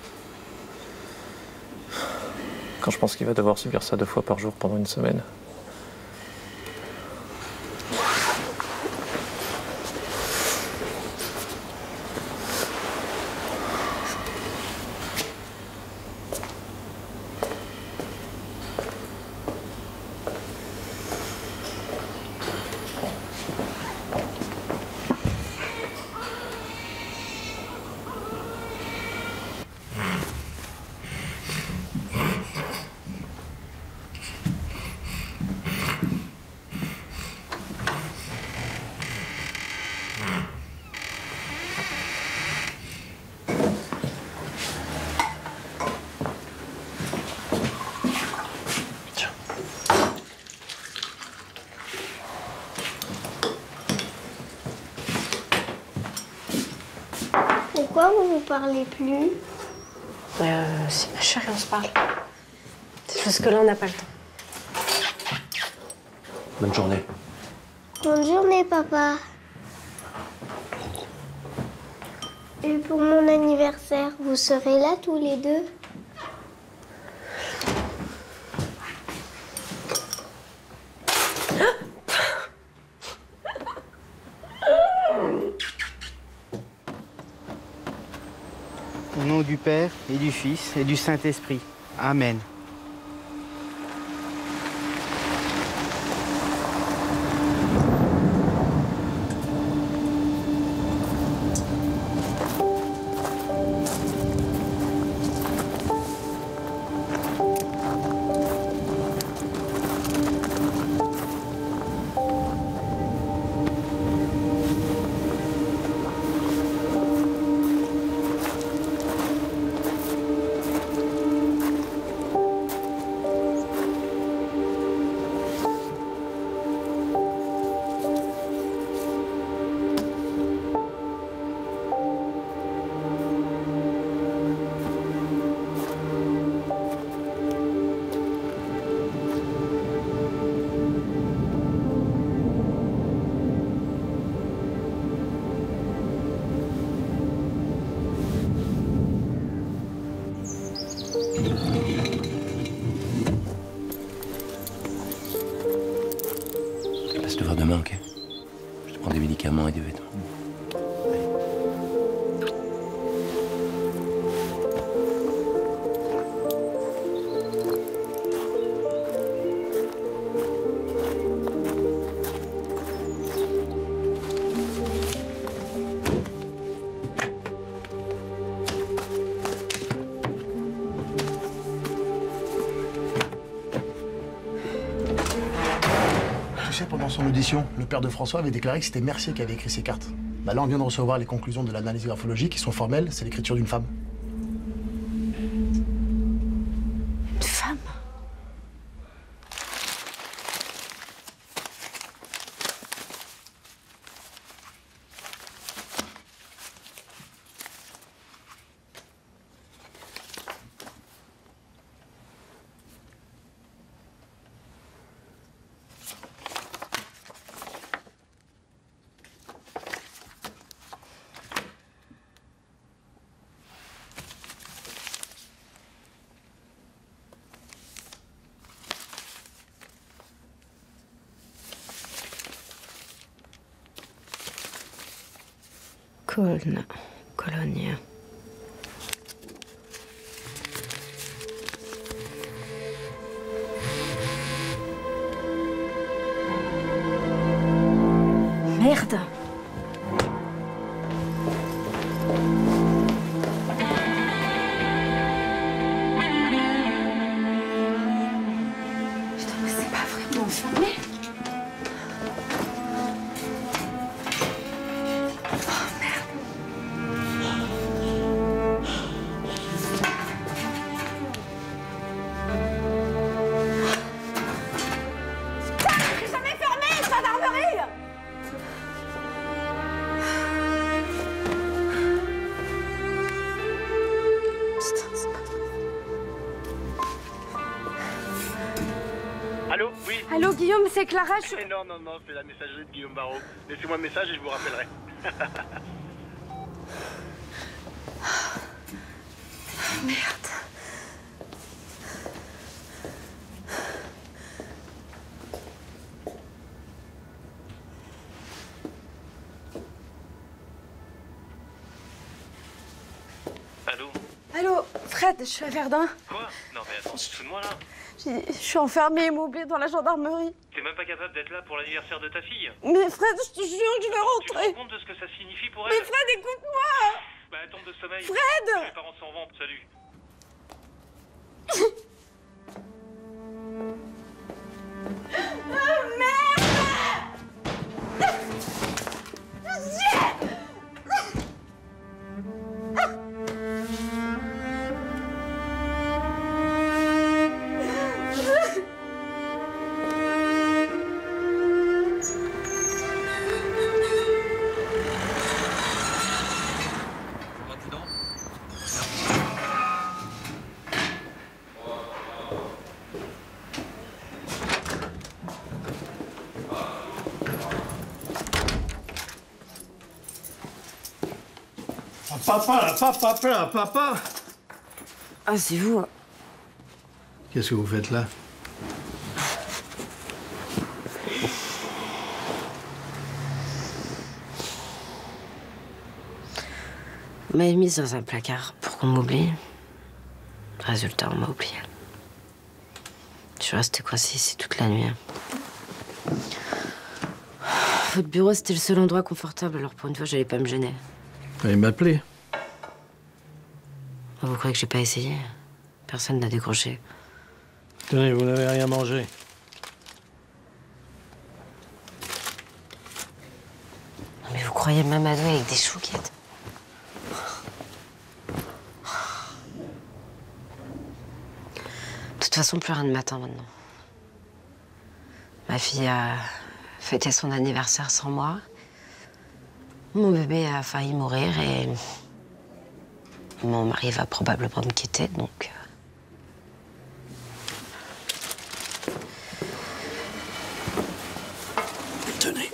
Quand je pense qu'il va devoir subir ça 2 fois par jour pendant une semaine. Pourquoi vous ne parlez plus? Si ma chérie, on se parle. C'est juste que là, on n'a pas le temps. Bonne journée. Bonne journée, papa. Et pour mon anniversaire, vous serez là tous les deux? Au nom du Père et du Fils et du Saint-Esprit. Amen. Passe te voir demain, ok? Je te prends des médicaments et des vêtements. Pendant son audition, le père de François avait déclaré que c'était Mercier qui avait écrit ces cartes. Bah là, on vient de recevoir les conclusions de l'analyse graphologique qui sont formelles, c'est l'écriture d'une femme. Une femme? Cologne. Merde! Allô, oui. Allô, Guillaume, c'est Clara, Non, non, non, c'est la messagerie de Guillaume Barrault. Laissez-moi un message et je vous rappellerai. Merde. Allô? Allô, Fred, je suis à Verdun. Quoi? Non mais attends, tu te fous de moi là? Je suis enfermée et mobilée dans la gendarmerie. T'es même pas capable d'être là pour l'anniversaire de ta fille? Mais Fred, je te jure que je vais Tu te rentrer. rends compte de ce que ça signifie pour elle? Mais Fred, écoute-moi. Bah elle tombe de sommeil. Fred! Les parents s'en vont, salut. Papa. Ah, c'est vous. Qu'est-ce que vous faites là? On m'avait mise dans un placard pour qu'on m'oublie. Résultat, on m'a oublié. Je suis restée coincée ici toute la nuit. Votre bureau, c'était le seul endroit confortable, alors pour une fois, j'allais pas me gêner. Allez m'appeler. Vous croyez que j'ai pas essayé? Personne n'a décroché. Tenez, vous n'avez rien mangé. Mais vous croyez m'amadouer avec des chouquettes? De toute façon, plus rien ne m'attend maintenant. Ma fille a fêté son anniversaire sans moi. Mon bébé a failli mourir et mon mari va probablement me quitter, donc... Tenez.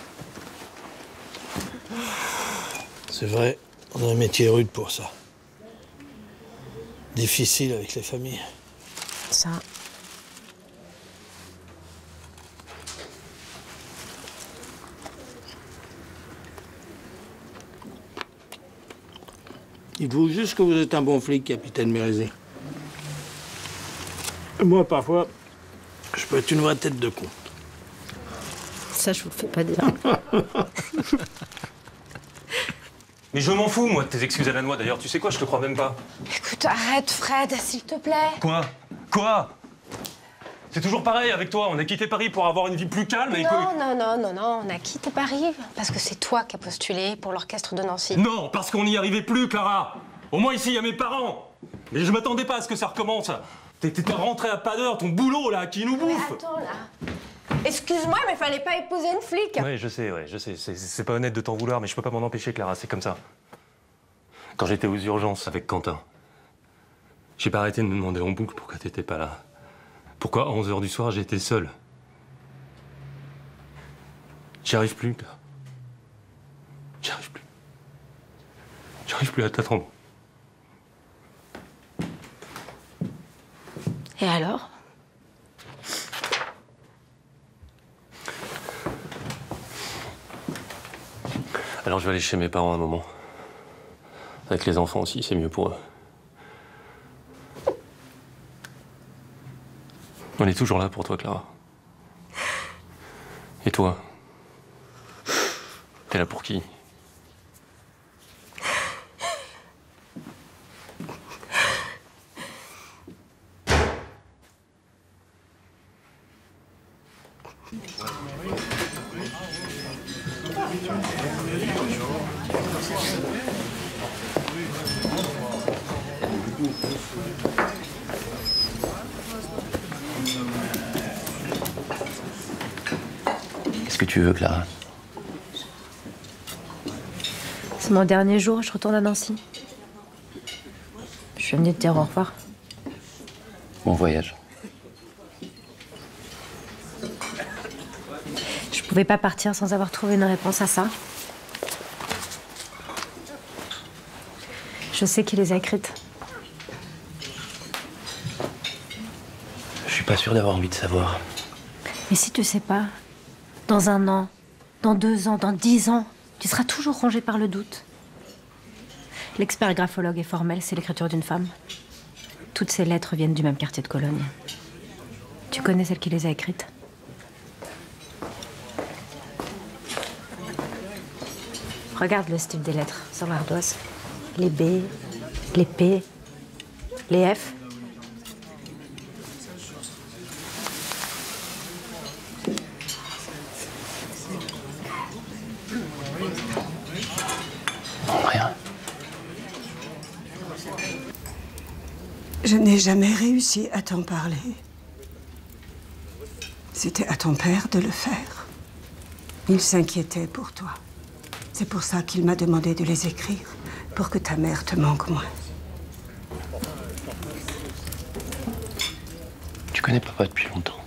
C'est vrai, on a un métier rude pour ça. Difficile avec les familles. Ça... Dites-vous juste que vous êtes un bon flic, capitaine Mérézé. Moi, parfois, je peux être une vraie tête de con. Ça, je vous le fais pas dire. Mais je m'en fous, moi, de tes excuses à la noix. D'ailleurs, tu sais quoi, je te crois même pas. Écoute, arrête, Fred, s'il te plaît. Quoi? C'est toujours pareil avec toi. On a quitté Paris pour avoir une vie plus calme et Non, on a quitté Paris parce que c'est toi qui as postulé pour l'orchestre de Nancy. Non, parce qu'on n'y arrivait plus, Clara. Au moins ici, il y a mes parents. Mais je m'attendais pas à ce que ça recommence. T'es rentré à pas d'heure, ton boulot, là, qui nous bouffe. Mais attends, là. Excuse-moi, mais fallait pas épouser une flic. Ouais, je sais. C'est pas honnête de t'en vouloir, mais je peux pas m'en empêcher, Clara, c'est comme ça. Quand j'étais aux urgences avec Quentin, j'ai pas arrêté de me demander en boucle pourquoi t'étais pas là. Pourquoi à 11h du soir j'étais seul? J'y arrive plus, Clara. J'y arrive plus. J'arrive plus à t'attendre. Et alors? Alors je vais aller chez mes parents un moment. Avec les enfants aussi, c'est mieux pour eux. On est toujours là pour toi, Clara. Et toi? T'es là pour qui? Qu'est-ce que tu veux, Clara? C'est mon dernier jour, je retourne à Nancy. Je suis venue te dire au revoir. Bon voyage. Je pouvais pas partir sans avoir trouvé une réponse à ça. Je sais qui les a écrites. Je suis pas sûr d'avoir envie de savoir. Mais si tu sais pas, dans 1 an, dans 2 ans, dans 10 ans, tu seras toujours rongé par le doute. L'expert graphologue est formel, c'est l'écriture d'une femme. Toutes ces lettres viennent du même quartier de Cologne. Tu connais celle qui les a écrites? Regarde le style des lettres sur l'ardoise. Les B, les P, les F. Rien. Je n'ai jamais réussi à t'en parler. C'était à ton père de le faire. Il s'inquiétait pour toi. C'est pour ça qu'il m'a demandé de les écrire, pour que ta mère te manque moins. Tu connais papa depuis longtemps.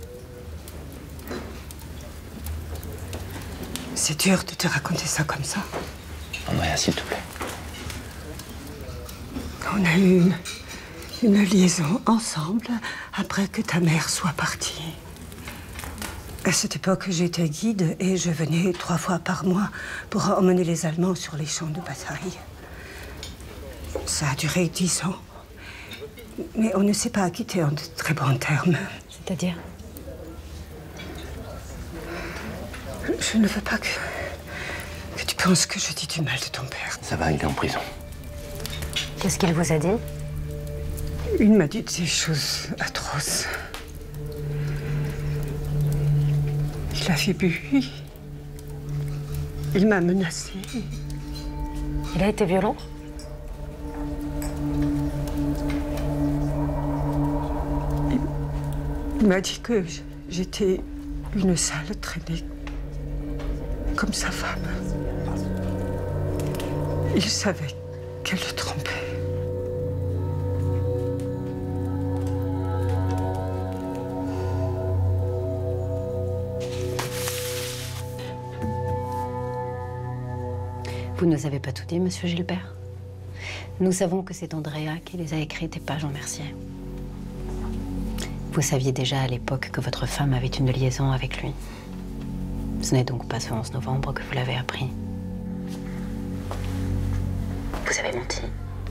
C'est dur de te raconter ça comme ça. Andrea, s'il te plaît. On a eu une liaison ensemble après que ta mère soit partie. À cette époque, j'étais guide et je venais 3 fois par mois pour emmener les Allemands sur les champs de bataille. Ça a duré 10 ans. Mais on ne s'est pas quitté en de très bons termes. C'est-à-dire? Je ne veux pas que tu penses que je dis du mal de ton père. Ça va, il est en prison. Qu'est-ce qu'il vous a dit? Il m'a dit des choses atroces. Il a fait bruit. Il m'a menacé. Il a été violent? Il m'a dit que j'étais une sale traînée, comme sa femme. Il savait qu'elle le trompait. Vous ne nous avez pas tout dit, monsieur Gilbert. Nous savons que c'est Andrea qui les a écrites et pas Jean Mercier. Vous saviez déjà à l'époque que votre femme avait une liaison avec lui. Ce n'est donc pas ce 11 novembre que vous l'avez appris. Vous avez menti.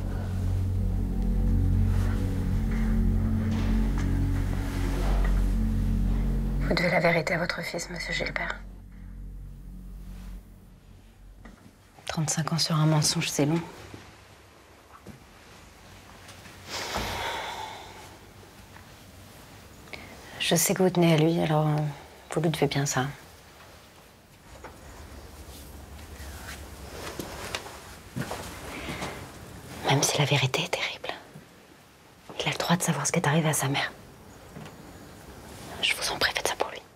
Vous devez la vérité à votre fils, monsieur Gilbert. 35 ans sur un mensonge, c'est long. Je sais que vous tenez à lui, alors vous lui devez bien ça. Même si la vérité est terrible, il a le droit de savoir ce qui est arrivé à sa mère. Je vous en prie, faites ça pour lui.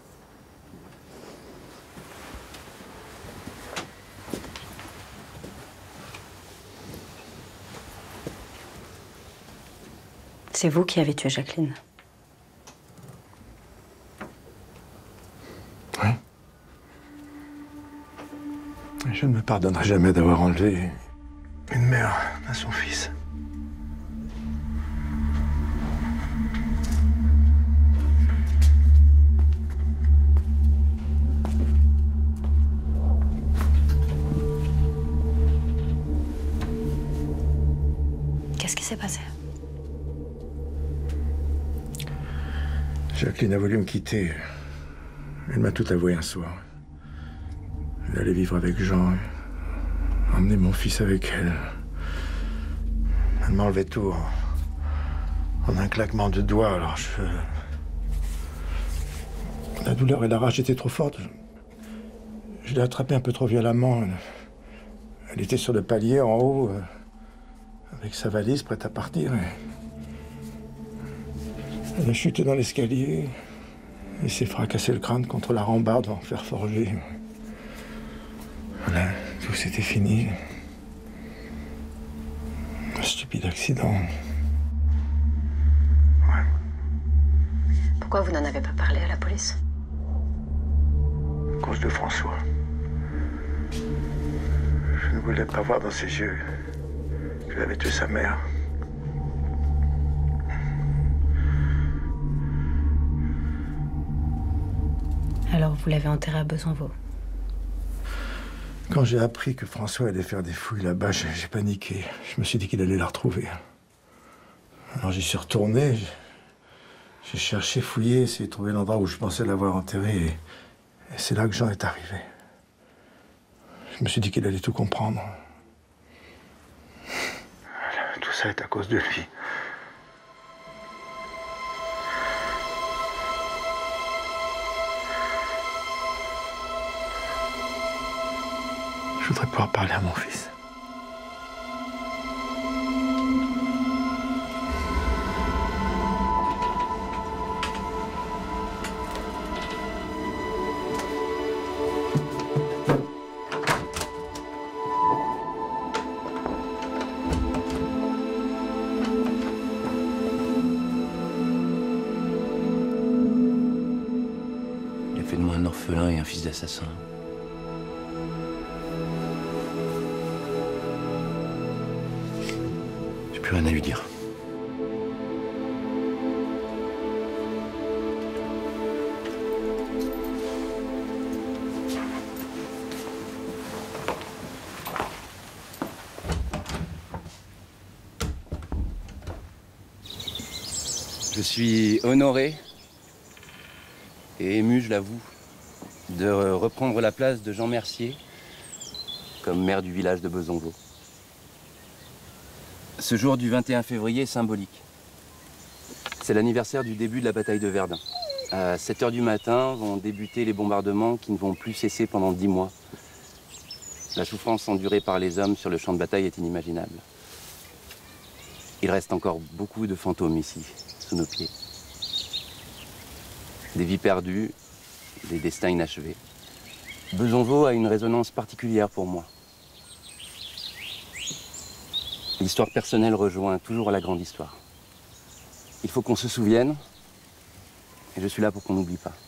C'est vous qui avez tué Jacqueline. Oui. Je ne me pardonnerai jamais d'avoir enlevé une mère à son fils. Qu'est-ce qui s'est passé? Jacqueline a voulu me quitter. Elle m'a tout avoué un soir. Elle allait vivre avec Jean, emmener mon fils avec elle. Elle m'enlevait tout en un claquement de doigts, alors La douleur et la rage étaient trop fortes. Je l'ai attrapée un peu trop violemment. Elle était sur le palier en haut, avec sa valise prête à partir. Elle a chuté dans l'escalier et s'est fracassé le crâne contre la rambarde en fer forgé. Voilà, tout c'était fini. Un stupide accident. Pourquoi vous n'en avez pas parlé à la police? À cause de François. Je ne voulais pas voir dans ses yeux qu'il avait tué sa mère. Alors vous l'avez enterré à Besanvaux? Quand j'ai appris que François allait faire des fouilles là-bas, j'ai paniqué. Je me suis dit qu'il allait la retrouver. Alors j'y suis retourné, j'ai cherché, fouillé, essayé de trouver l'endroit où je pensais l'avoir enterré. Et c'est là que Jean est arrivé. Je me suis dit qu'il allait tout comprendre. Tout ça est à cause de lui. Je voudrais pouvoir parler à mon fils. Il a fait de moi un orphelin et un fils d'assassin. Plus rien à lui dire. Je suis honoré et ému, je l'avoue, de reprendre la place de Jean Mercier comme maire du village de Besanvaux. Ce jour du 21 février est symbolique. C'est l'anniversaire du début de la bataille de Verdun. À 7 h du matin vont débuter les bombardements qui ne vont plus cesser pendant 10 mois. La souffrance endurée par les hommes sur le champ de bataille est inimaginable. Il reste encore beaucoup de fantômes ici, sous nos pieds. Des vies perdues, des destins inachevés. Besanvaux a une résonance particulière pour moi. L'histoire personnelle rejoint toujours la grande histoire. Il faut qu'on se souvienne, et je suis là pour qu'on n'oublie pas.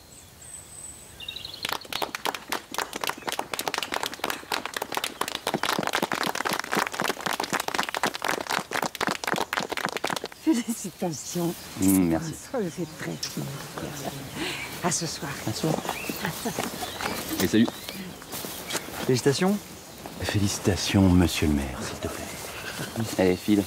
Félicitations. Merci. François, c'est très fini. À ce soir. À ce soir. Et salut. Félicitations. Félicitations, monsieur le maire, s'il te plaît. Allez, file.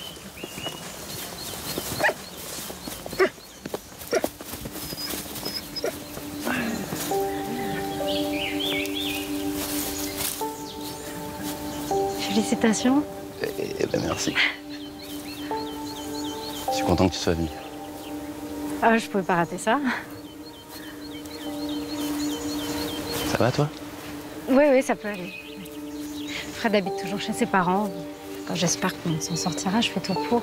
Félicitations. Eh ben, merci. Je suis content que tu sois venu. Ah, je pouvais pas rater ça. Ça va, toi? Oui, ça peut aller. Fred habite toujours chez ses parents. Quand j'espère qu'on s'en sortira, je fais tout pour.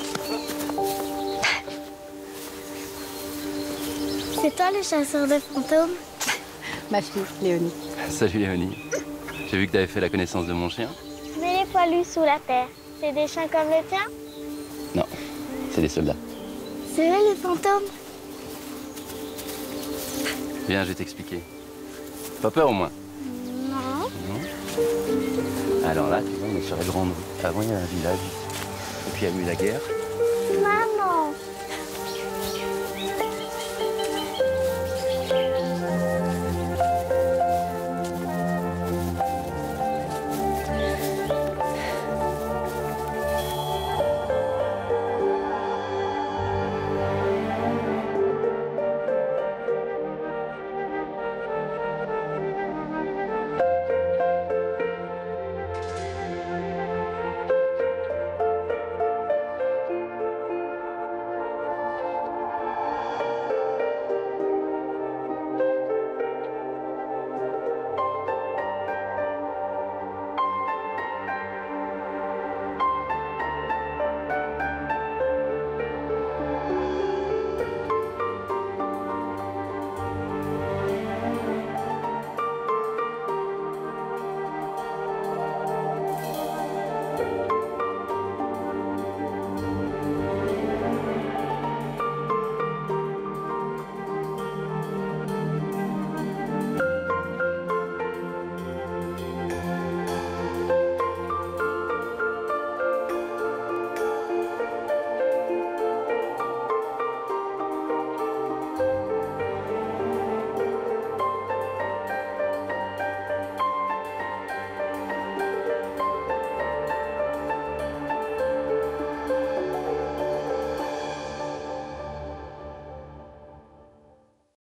C'est toi le chasseur de fantômes? Ma fille, Léonie. Salut, Léonie. J'ai vu que tu avais fait la connaissance de mon chien. Mets les poilus sous la terre. C'est des chiens comme le tien? Non, c'est des soldats. C'est eux les fantômes? Viens, je vais t'expliquer. Pas peur au moins? Non. Alors là, tu vois, on est sur la grande rue. Avant, il y a un village. Et puis, il y a eu la guerre. Maman,